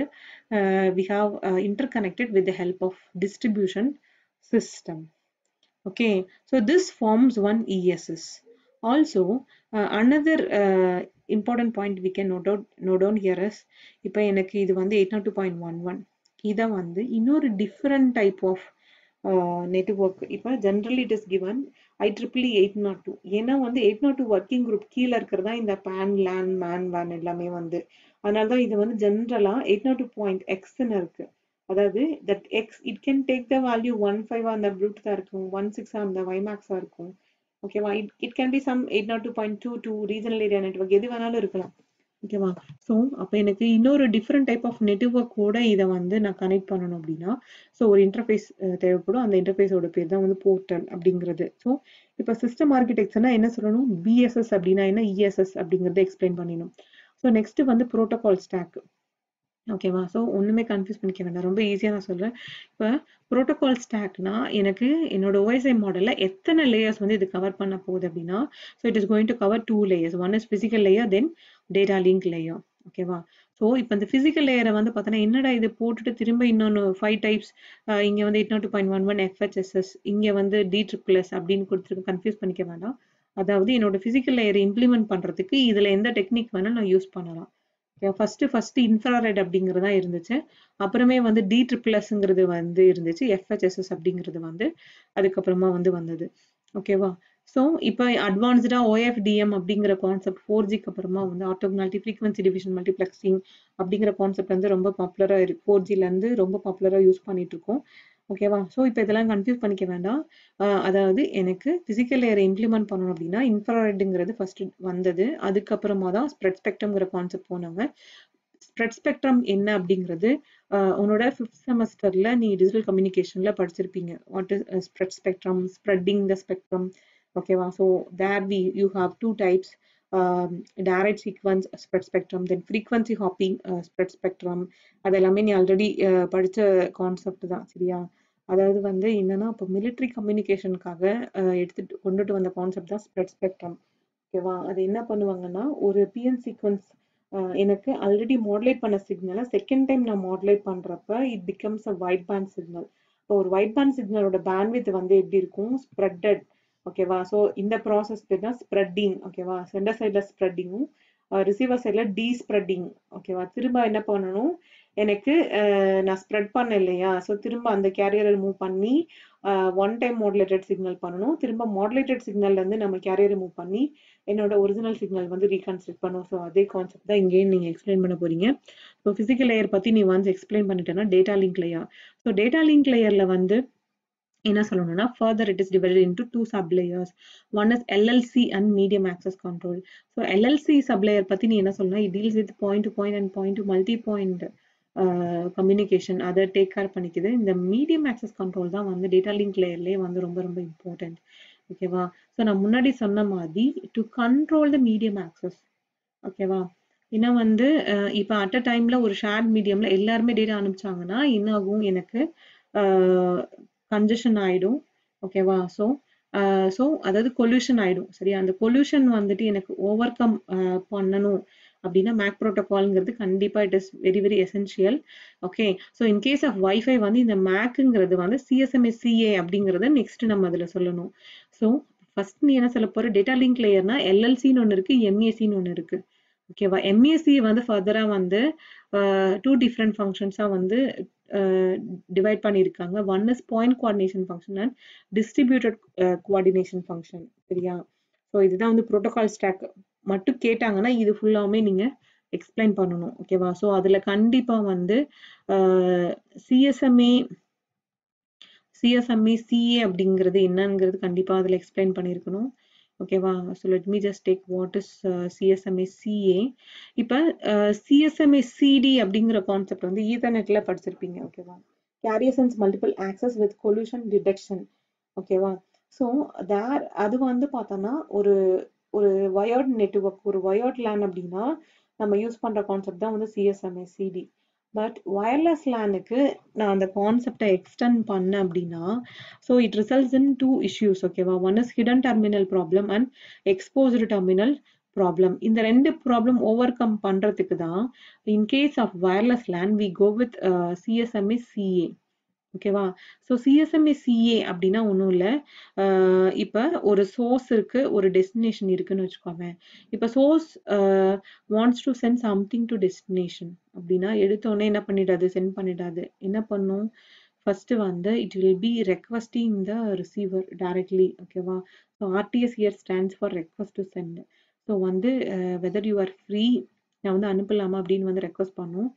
we have interconnected with the help of distribution system. Okay, so this forms one ESS. Also another uh, important point we can note out note down here is இப்போ எனக்கு இது வந்து eight naught two point one one இதை வந்து இன்னொரு different type of network. இப்போ generally it is given I triple eight naught two. ஏன்னா வந்து eight naught two working group கீழே இருக்கிறதா இந்த பேன் லேன் மேன் வேன் எல்லாமே வந்து. அதனால தான் இது வந்து ஜென்ரலா எயிட் நாட் டூ பாயிண்ட் எக்ஸ்ன்னு இருக்கு. அதாவது that X it can take the value one five அந்த ப்ளூடூத்தாக இருக்கும், ஒன் சிக்ஸ் அந்த வைமேக்ஸாக இருக்கும். ஓகேவா? It it can be some eight naught two point two two regional area network எது வேணாலும் இருக்கலாம். ஓகேவா? ஸோ அப்போ எனக்கு இன்னொரு டிஃப்ரெண்ட் டைப் ஆஃப் நெட்வொர்க் கூட இதை வந்து நான் கனெக்ட் பண்ணணும் அப்படின்னா ஸோ ஒரு இன்டர்ஃபேஸ் தேவைப்படும். அந்த இன்டர்ஃபேஸோட பேர் தான் வந்து போர்ட்டல் அப்படிங்கிறது. ஸோ இப்போ சிஸ்டம் ஆர்கிடெக்சர்னா என்ன சொல்லணும்? பிஎஸ்எஸ் அப்படின்னா என்ன, இஎஸ்எஸ் அப்படிங்கிறத எக்ஸ்பிளைன் பண்ணிடணும். ஸோ நெக்ஸ்ட் வந்து ப்ரோட்டோகால் ஸ்டாக். ஓகேவா? ஸோ ஒன்றுமே கன்ஃபியூஸ் பண்ணிக்க வேண்டாம், ரொம்ப ஈஸியாக நான் சொல்கிறேன். இப்போ ப்ரோட்டோகால் ஸ்டாக்னா எனக்கு என்னோட ஓஎஸ்ஐ மாடலில் எத்தனை லேயர்ஸ் வந்து இது கவர் பண்ண போகுது அப்படின்னா so it is going to cover two layers. One is physical layer, then data link layer. ஓகேவா? ஸோ இப்போ இந்த ஃபிசிக்கல் லேயரை வந்து பார்த்தோன்னா என்னடா இது போட்டுட்டு திரும்ப இன்னொன்று ஃபைவ் டைப்ஸ் இங்கே வந்து eight naught two point one one FHSS இங்கே வந்து டி ட்ரிபிள் எஸ் அப்படின்னு கொடுத்துருக்கு. கன்ஃபியூஸ் பண்ணிக்க வேண்டாம். அதாவது என்னோட ஃபிசிக்கல் லேயரை இம்ப்ளிமெண்ட் பண்ணுறதுக்கு இதில் எந்த டெக்னிக் வேணால் நான் யூஸ் பண்ணலாம். ஃபர்ஸ்ட் ஃபர்ஸ்ட் இன்ஃப்ராரெட் அப்படிங்கிறதா இருந்துச்சு. அப்புறமே வந்து டி ட்ரிபிள் எஸ்ங்கிறது வந்து இருந்துச்சு. எஃப்ஹெச்எஸ்எஸ் அப்படிங்கிறது வந்து அதுக்கப்புறமா வந்து வந்தது. ஓகேவா? ஸோ இப்போ அட்வான்ஸ்டா ஓஎஃப்டிஎம் அப்படிங்கிற கான்செப்ட் ஃபோர் ஜிக்கு அப்புறமா வந்து ஆர்த்தோகனாலிட்டி ஃப்ரீக்வன்சி டிவிஷன் மல்டிப்ளெக்சிங் அப்படிங்கிற கான்செப்ட் வந்து ரொம்ப பாப்புலரா இருக்கு. ஃபோர் ஜிலேருந்து ரொம்ப பாப்புலரா யூஸ் பண்ணிட்டு இருக்கோம். ஓகேவா? ஸோ இப்போ இதெல்லாம் கன்ஃபியூஸ் பண்ணிக்க வேண்டாம். அதாவது எனக்கு பிசிக்கல் லேயரை இம்ப்ளிமெண்ட் பண்ணணும் அப்படின்னா இன்ஃப்ராரெட்டுங்கிறது ஃபர்ஸ்ட் வந்தது. அதுக்கப்புறமா தான் ஸ்ப்ரெட் ஸ்பெக்ட்ரம்ங்கிற கான்செப்ட் போனாங்க. ஸ்ப்ரெட் ஸ்பெக்ட்ரம் என்ன அப்படிங்கிறது உன்னோட ஃபிஃப்த் செமஸ்டர்ல நீ டிஜிட்டல் கம்யூனிகேஷன்ல படிச்சிருப்பீங்க. What is spread spectrum, spreading the spectrum. ஓகேவா? So there we you have two types, direct sequence spread spectrum, then frequency hopping uh, spread spectrum. அதெல்லாமே நீ ஆல்ரெடி படிச்ச கான்செப்ட் தான். சரியா? அதாவது வந்து என்னன்னா இப்போ மிலிட்ரி கம்யூனிகேஷனுக்காக எடுத்துட்டு கொண்டுட்டு வந்த கான்செப்ட் தான் ஸ்ப்ரெட் ஸ்பெக்ட்ரம். ஓகேவா? அது என்ன பண்ணுவாங்கன்னா ஒரு பிஎன் சீக்வன்ஸ் எனக்கு ஆல்ரெடி மாடுலேட் பண்ண சிக்னலை செகண்ட் டைம் நான் மாடுலேட் பண்ணுறப்ப it becomes a wide band signal. இப்போ ஒரு வைட் பேண்ட் சிக்னலோட பேண்ட்வித் வந்து எப்படி இருக்கும், ஸ்ப்ரெட்டட். ஓகேவா? ஸோ இந்த ப்ராசஸ் பேர் தான் ஸ்ப்ரெட்டிங். ஓகேவா? சென்டர் சைடில் ஸ்ப்ரெட்டிங்கும் ரிசீவர் சைடில் டீ ஸ்ப்ரெட்டிங். ஓகேவா? திரும்ப என்ன பண்ணணும், எனக்கு நான் ஸ்ப்ரெட் பண்ண இல்லையா, ஸோ திரும்ப அந்த கேரியரை ரிமூவ் பண்ணி ஒன் டைம் மாடுலேட்டட் சிக்னல் பண்ணணும். திரும்ப மாடுலேட்டட் சிக்னல்லேருந்து நம்ம கேரியர் ரிமூவ் பண்ணி என்னோட ஒரிஜினல் சிக்னல் வந்து ரீகன்ஸ்ட்ரக்ட் பண்ணும். ஸோ அதே கான்செப்ட் தான் இங்கேயும் நீங்கள் எக்ஸ்பிளைன் பண்ண போறீங்க. ஸோ ஃபிசிக்கல் லேயர் பற்றி நீ ஒன்ஸ் எக்ஸ்பிளைன் பண்ணிட்டேன்னா data link layer. So data link லேயரில் வந்து என்ன சொல்லணும்னா further it is divided into two sub layers. One is L L C and medium access control. So L L C sub layer பத்தி நீ என்ன சொல்லணும், it deals with point to point and point to multi point uh, communication. அதை take care பண்ணிக்குது. இந்த medium access control தான் வந்து data link லேயர்லேயே வந்து ரொம்ப ரொம்ப இம்பார்ட்டன்ட். ஓகேவா? ஸோ நான் முன்னாடி சொன்ன மாதிரி to control the medium access. ஓகேவா? ஏன்னா வந்து இப்போ அட் அ டைம்ல ஒரு ஷேர்ட் மீடியம்ல எல்லாருமே டேட்டா அனுப்பிச்சாங்கன்னா என்ன ஆகும், எனக்கு கன்ஜெஷன் ஆயிடும். ஓகேவா? ஸோ ஸோ அதாவது கொல்யூஷன் ஆயிடும். சரியா? அந்த கொல்யூஷன் வந்துட்டு எனக்கு ஓவர் கம் பண்ணணும் அப்படின்னா மேக் ப்ரோட்டோகால்ங்கிறது கண்டிப்பா it is very very essential. Okay. So in case of wifi வந்து இந்த மேக்குங்கிறது வந்து சிஎஸ்எம்ஏ சிஏ அப்படிங்கிறத நெக்ஸ்ட் நம்ம அதில் சொல்லணும். ஸோ ஃபர்ஸ்ட் நீ என்ன சொல்ல போற, டேட்டா லிங்க் லேயர்னா எல்எல்சின்னு ஒன்று இருக்கு, எம்ஏசின்னு ஒன்று இருக்கு. ஓகேவா? எம்ஏசி வந்து ஃபர்தரா வந்து டூ டிஃப்ரெண்ட் ஃபங்க்ஷன்ஸா வந்து டிவைட் பண்ணியிருக்காங்க. One is point coordination function and distributed coordination function. சரியா? ஸோ இதுதான் வந்து ப்ரோட்டோகால் ஸ்டாக் மட்டும் கேட்டாங்கன்னா இது ஃபுல்லாமே நீங்க எக்ஸ்பிளைன் பண்ணணும். ஓகேவா? ஸோ அதுல கண்டிப்பா வந்து சிஎஸ்எம்ஏ சிஎஸ்எம்ஏ சிஏ அப்படிங்கிறது என்னங்கிறது கண்டிப்பா அதுல எக்ஸ்பிளைன் பண்ணியிருக்கணும். ஓகேவா? So let me just take what is CSMA CA. இப்போ சிஎஸ்எம்ஏ சிடி அப்படிங்கிற கான்செப்ட் வந்து ஈத்தர்நெட்ல படிச்சிருப்பீங்க. ஓகேவா? Carriers multiple access with collision detection. ஓகேவா? ஸோ தேர் அது வந்து பார்த்தோன்னா ஒரு ஒரு வயர்ட் நெட்வொர்க், ஒரு வயர்ட் லேன் அப்படின்னா நம்ம யூஸ் பண்ற கான்செப்ட் தான் வந்து சிஎஸ்எம்ஏ சிடி. பட் வயர்லெஸ் லேனுக்கு நான் அந்த கான்செப்டை எக்ஸ்டெண்ட் பண்ணேன் அப்படின்னா so it results in two issues. ஓகேவா? One is hidden terminal problem and exposed terminal problem. இந்த ரெண்டு ப்ராப்ளம் ஓவர் கம் பண்றதுக்கு தான் in case of wireless LAN we go with CSMA CA. ஓகேவா? ஸோ சிஎஸ்எம்ஏ சிஏ அப்படின்னா ஒன்றும் இல்லை. இப்போ ஒரு சோர்ஸ் இருக்கு, ஒரு டெஸ்டினேஷன் இருக்குன்னு வச்சுக்கோங்க. இப்போ source wants to send something to destination அப்படின்னா எடுத்தோடனே என்ன பண்ணிடாது, சென்ட் பண்ணிடாது. என்ன பண்ணும், ஃபர்ஸ்ட் வந்து it will be requesting the receiver directly. ஓகேவா? So RTS here stands for request to send. So வந்து வெதர் யூ ஆர் ஃப்ரீ, நான் வந்து அனுப்பலாமா அப்படின்னு வந்து ரெக்வஸ்ட் பண்ணும்.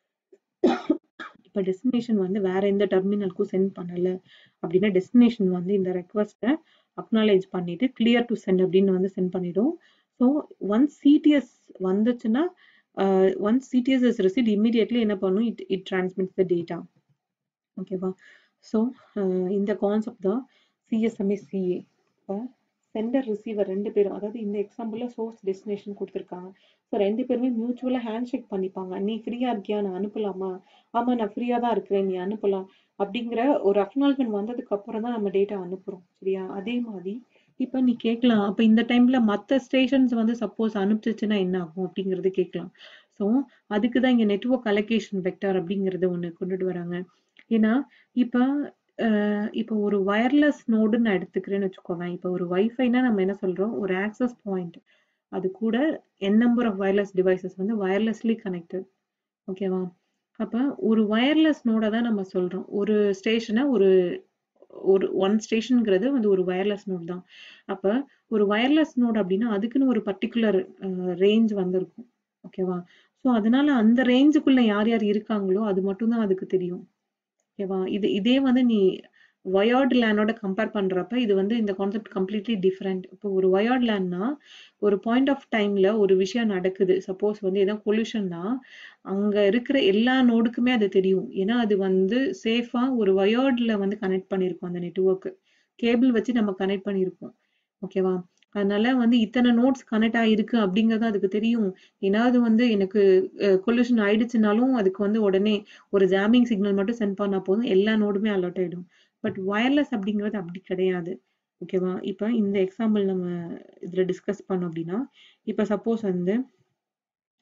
இப்போ டெஸ்டினேஷன் வந்து வேற எந்த டெர்மினலுக்கும் சென்ட் பண்ணல அப்படின்னா டெஸ்டினேஷன் வந்து இந்த ரெக்வஸ்ட்டை அக்னாலேஜ் பண்ணிட்டு கிளியர் டு சென்ட் அப்படின்னு வந்து சென்ட் பண்ணிடும். ஸோ ஒன்ஸ் சிடிஎஸ் வந்துச்சுன்னா once CTS is received immediately என்ன பண்ணும், it it transmits the data. ஓகேவா? ஸோ இந்த கான்செப்ட் தான் சிஎஸ்எம்ஏ சிஏ. இப்போ சென்டர் ரிசீவர் ரெண்டு பேரும், அதாவது இந்த எக்ஸாம்பிள்ல சோர்ஸ் டெஸ்டினேஷன் கொடுத்துருக்காங்க. ஸோ ரெண்டு பேருமே மியூச்சுவலாக ஹேண்ட் ஷேக் பண்ணிப்பாங்க. நீ ஃப்ரீயா இருக்கியா, நான் அனுப்பலாமா, ஆமா நான் ஃப்ரீயா தான் இருக்கிறேன், நீ அனுப்பலாம் அப்படிங்கிற ஒரு அக்னாலஜ்மெண்ட் வந்ததுக்கு அப்புறம் தான் நம்ம டேட்டா அனுப்புறோம். சரியா? அதே மாதிரி இப்போ நீ கேட்கலாம், அப்போ இந்த டைம்ல மற்ற ஸ்டேஷன்ஸ் வந்து சப்போஸ் அனுப்பிச்சிச்சுன்னா என்ன ஆகும் அப்படிங்கிறது கேட்கலாம். ஸோ அதுக்கு தான் இங்கே நெட்வொர்க் அலோகேஷன் வெக்டார் அப்படிங்கிறது ஒன்று கொண்டுட்டு வராங்க. ஏன்னா இப்போ இப்போ ஒரு வயர்லெஸ் நோடு நான் எடுத்துக்கிறேன்னு வச்சுக்கோங்க. இப்போ ஒரு வைஃபைனா நம்ம என்ன சொல்றோம், ஒரு ஆக்சஸ் பாயிண்ட், அது கூட n number of wireless devices வந்து வயர்லெஸ்லி கனெக்டட். ஓகேவா? அப்போ ஒரு வயர்லெஸ் நோட தான் நம்ம சொல்றோம். ஒரு ஸ்டேஷனை ஒரு ஒரு ஒன் ஸ்டேஷனுங்கிறது வந்து ஒரு வயர்லெஸ் நோட் தான். அப்போ ஒரு வயர்லெஸ் நோட் அப்படின்னா அதுக்குன்னு ஒரு பர்டிகுலர் ரேஞ்ச் வந்திருக்கும். ஓகேவா? ஸோ அதனால அந்த ரேஞ்சுக்குள்ள யார் யார் இருக்காங்களோ அது மட்டும் தான் அதுக்கு தெரியும். ஓகேவா? இது இதே வந்து நீ வயர்ட் லேனோட கம்பேர் பண்றப்ப இது வந்து இந்த கான்செப்ட் கம்ப்ளீட்லி டிஃப்ரெண்ட். இப்போ ஒரு வயர்ட் லேன்னா ஒரு பாயிண்ட் ஆஃப் டைம்ல ஒரு விஷயம் நடக்குது, சப்போஸ் வந்து ஏதாவது பொல்யூஷன்னா அங்க இருக்கிற எல்லா நோடுக்குமே அது தெரியும். ஏன்னா அது வந்து சேஃபா ஒரு வயர்ட்ல வந்து கனெக்ட் பண்ணியிருக்கோம், அந்த நெட்வொர்க் கேபிள் வச்சு நம்ம கனெக்ட் பண்ணியிருக்கோம். ஓகேவா? அதனால வந்து இத்தனை நோட்ஸ் கனெக்ட் ஆயிருக்கு அப்படிங்கிறது அதுக்கு தெரியும். ஏதாவது வந்து எனக்கு கொல்யூஷன் ஆயிடுச்சுனாலும் அதுக்கு வந்து உடனே ஒரு ஜாமிங் சிக்னல் மட்டும் சென்ட் பண்ணா போதும், எல்லா நோடுமே அலர்ட் ஆயிடும். பட் வயர்லெஸ் அப்படிங்கிறது அப்படி கிடையாது. ஓகேவா? இப்போ இந்த எக்ஸாம்பிள் நம்ம இதுல டிஸ்கஸ் பண்ணோம் அப்படின்னா, இப்போ சப்போஸ் வந்து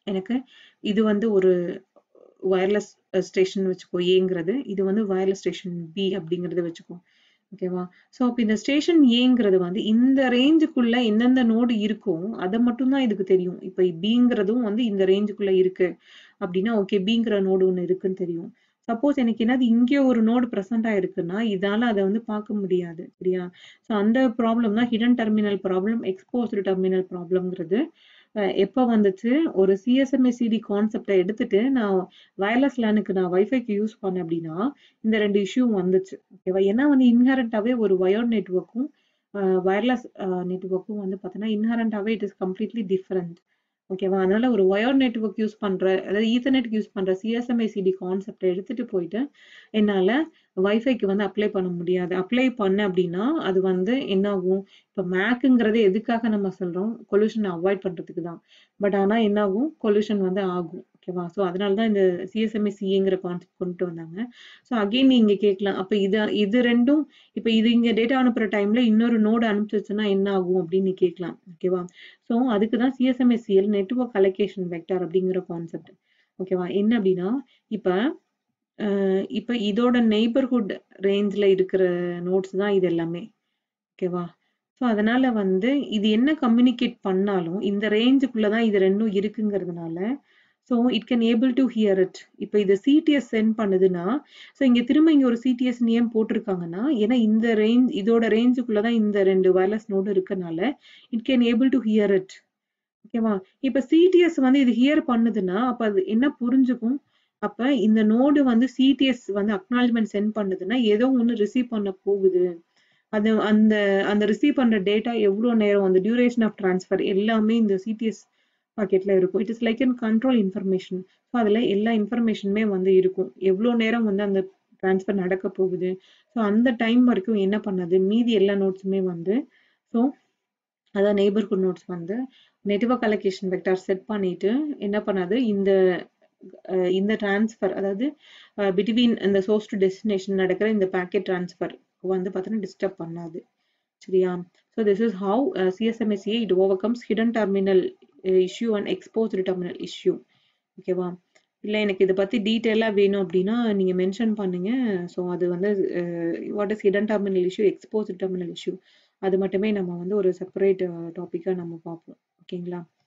எனக்கு இது வந்து ஒரு வயர்லெஸ் ஸ்டேஷன் வச்சுக்கோ ஏங்கிறது, இது வந்து வயர்லெஸ் ஸ்டேஷன் பி அப்படிங்கிறத வச்சுக்கோ. ஓகேவா? ஸோ அப்போ இந்த ஸ்டேஷன் ஏங்கிறது வந்து இந்த ரேஞ்சுக்குள்ள எந்தெந்த நோடு இருக்கோ அதை மட்டும் தான் இதுக்கு தெரியும். இப்போ பிங்கிறதும் வந்து இந்த ரேஞ்சுக்குள்ள இருக்கு அப்படின்னா ஓகே பிங்கிற நோடு ஒன்று இருக்குன்னு தெரியும். சப்போஸ் எனக்கு என்னது இங்கே ஒரு நோடு ப்ரெசென்ட் ஆயிருக்குன்னா இதால அதை வந்து பார்க்க முடியாது. சரியா? ஸோ அந்த ப்ராப்ளம் தான் hidden terminal problem, exposed terminal ப்ராப்ளம்ங்கிறது. எப்போ வந்துச்சு, ஒரு சிஎஸ்எம்ஏசிடி கான்செப்டை எடுத்துட்டு நான் வயர்லெஸ் லேனுக்கு நான் வைஃபைக்கு யூஸ் பண்ணேன் அப்படின்னா இந்த ரெண்டு இஷ்யூ வந்துச்சு. ஓகேவா? ஏன்னா வந்து இன்ஹரண்டாவே ஒரு வயர்ட் நெட்வொர்க்கும் வயர்லெஸ் நெட்வொர்க்கும் வந்து பார்த்தீங்கன்னா இன்ஹரண்டாவே இட் இஸ் கம்ப்ளீட்லி டிஃப்ரெண்ட். ஓகேவா? அதனால ஒரு வயர்ட் நெட்வொர்க் யூஸ் பண்ற, அதாவது ஈத்தர்நெட் யூஸ் பண்ற சிஎஸ்எம்ஏசிடி கான்செப்டை எடுத்துட்டு போயிட்டு என்னால வைஃபைக்கு வந்து அப்ளை பண்ண முடியாது. அப்ளை பண்ண அப்படின்னா அது வந்து என்ன ஆகும், இப்போ மேக்குங்கிறது எதுக்காக நம்ம சொல்றோம், கொல்யூஷனை அவாய்ட் பண்றதுக்கு தான். பட் ஆனா என்ன ஆகும், கொல்யூஷன் வந்து ஆகும். ஓகேவா? ஸோ அதனால தான் இந்த சிஎஸ்எம்ஏசிங்கிற கான்செப்ட் கொண்டு வந்தாங்க. ஸோ அகெயின் நீங்க கேட்கலாம், அப்போ இது இது ரெண்டும் இப்போ இது இங்க டேட்டா அனுப்புற டைம்ல இன்னொரு நோடு அனுப்பிச்சுன்னா என்ன ஆகும் அப்படின்னு நீ கேட்கலாம். ஓகேவா? ஸோ அதுக்கு தான் சிஎஸ்எம்ஏசிஎல் நெட்வொர்க் அலோகேஷன் வெக்டார் அப்படிங்கிற கான்செப்ட். ஓகேவா? என்ன அப்படின்னா இப்போ இப்போ இதோட நெய்பர்ஹுட் ரேஞ்சில் இருக்கிற நோட்ஸ் தான் இது எல்லாமே. ஓகேவா? ஸோ அதனால வந்து இது என்ன கம்யூனிகேட் பண்ணாலும் இந்த ரேஞ்சுக்குள்ள தான் இது ரெண்டும் இருக்குங்கிறதுனால so it can able to hear it. இப்போ இது சிடிஎஸ் சென்ட் பண்ணுதுன்னா ஸோ இங்கே திரும்ப இங்கே ஒரு சிடிஎஸ் நேம் போட்டிருக்காங்கன்னா ஏன்னா இந்த ரேஞ்ச் இதோட ரேஞ்சுக்குள்ள தான் இந்த ரெண்டு வயர்லெஸ் நோடு இருக்கனால it can able to hear it. ஓகேவா? இப்போ சிடிஎஸ் வந்து இது ஹியர் பண்ணுதுன்னா அப்போ அது என்ன புரிஞ்சுக்கும், அப்போ இந்த நோடு வந்து சிடிஎஸ் வந்து அக்னாலஜ்மெண்ட் சென்ட் பண்ணுதுன்னா ஏதோ ஒன்று ரிசீவ் பண்ண போகுது. அது அந்த அந்த ரிசீவ் பண்ற டேட்டா எவ்வளோ நேரம், அந்த டியூரேஷன் ஆஃப் ட்ரான்ஸ்ஃபர் எல்லாமே இந்த சிடிஎஸ் பாக்கெட்ல இருக்கும். It is like an control information. So அதில் எல்லா இன்ஃபர்மேஷனுமே வந்து இருக்கும். எவ்வளோ நேரம் வந்து அந்த ட்ரான்ஸ்ஃபர் நடக்க போகுது, ஸோ அந்த டைம் வரைக்கும் என்ன பண்ணது, மீதி எல்லா நோட்ஸுமே வந்து ஸோ அதான் நெய்பர்ஹுட் நோட்ஸ் வந்து நெட்வொர்க் அலோகேஷன் வெக்டார் செட் பண்ணிட்டு என்ன பண்ணாது, இந்த இந்த டிரான்ஸ்ஃபர் அதாவது பிட்வீன் இந்த சோர்ஸ் டு டெஸ்டினேஷன் நடக்கிற இந்த பேக்கெட் டிரான்ஸ்ஃபர் வந்து பார்த்தீங்கன்னா டிஸ்டர்ப் பண்ணாது. சரியா? So this is how CSMA CA it overcomes hidden terminal issue and exposed terminal issue. ஓகேவா? இல்லை எனக்கு இதை பற்றி டீட்டெயிலாக வேணும் அப்படின்னா நீங்கள் மென்ஷன் பண்ணுங்க. ஸோ அது வந்து what is hidden terminal issue, exposed terminal issue, அது மட்டுமே நம்ம வந்து ஒரு செப்பரேட் டாப்பிக்காக நம்ம பார்ப்போம். ஓகேங்களா?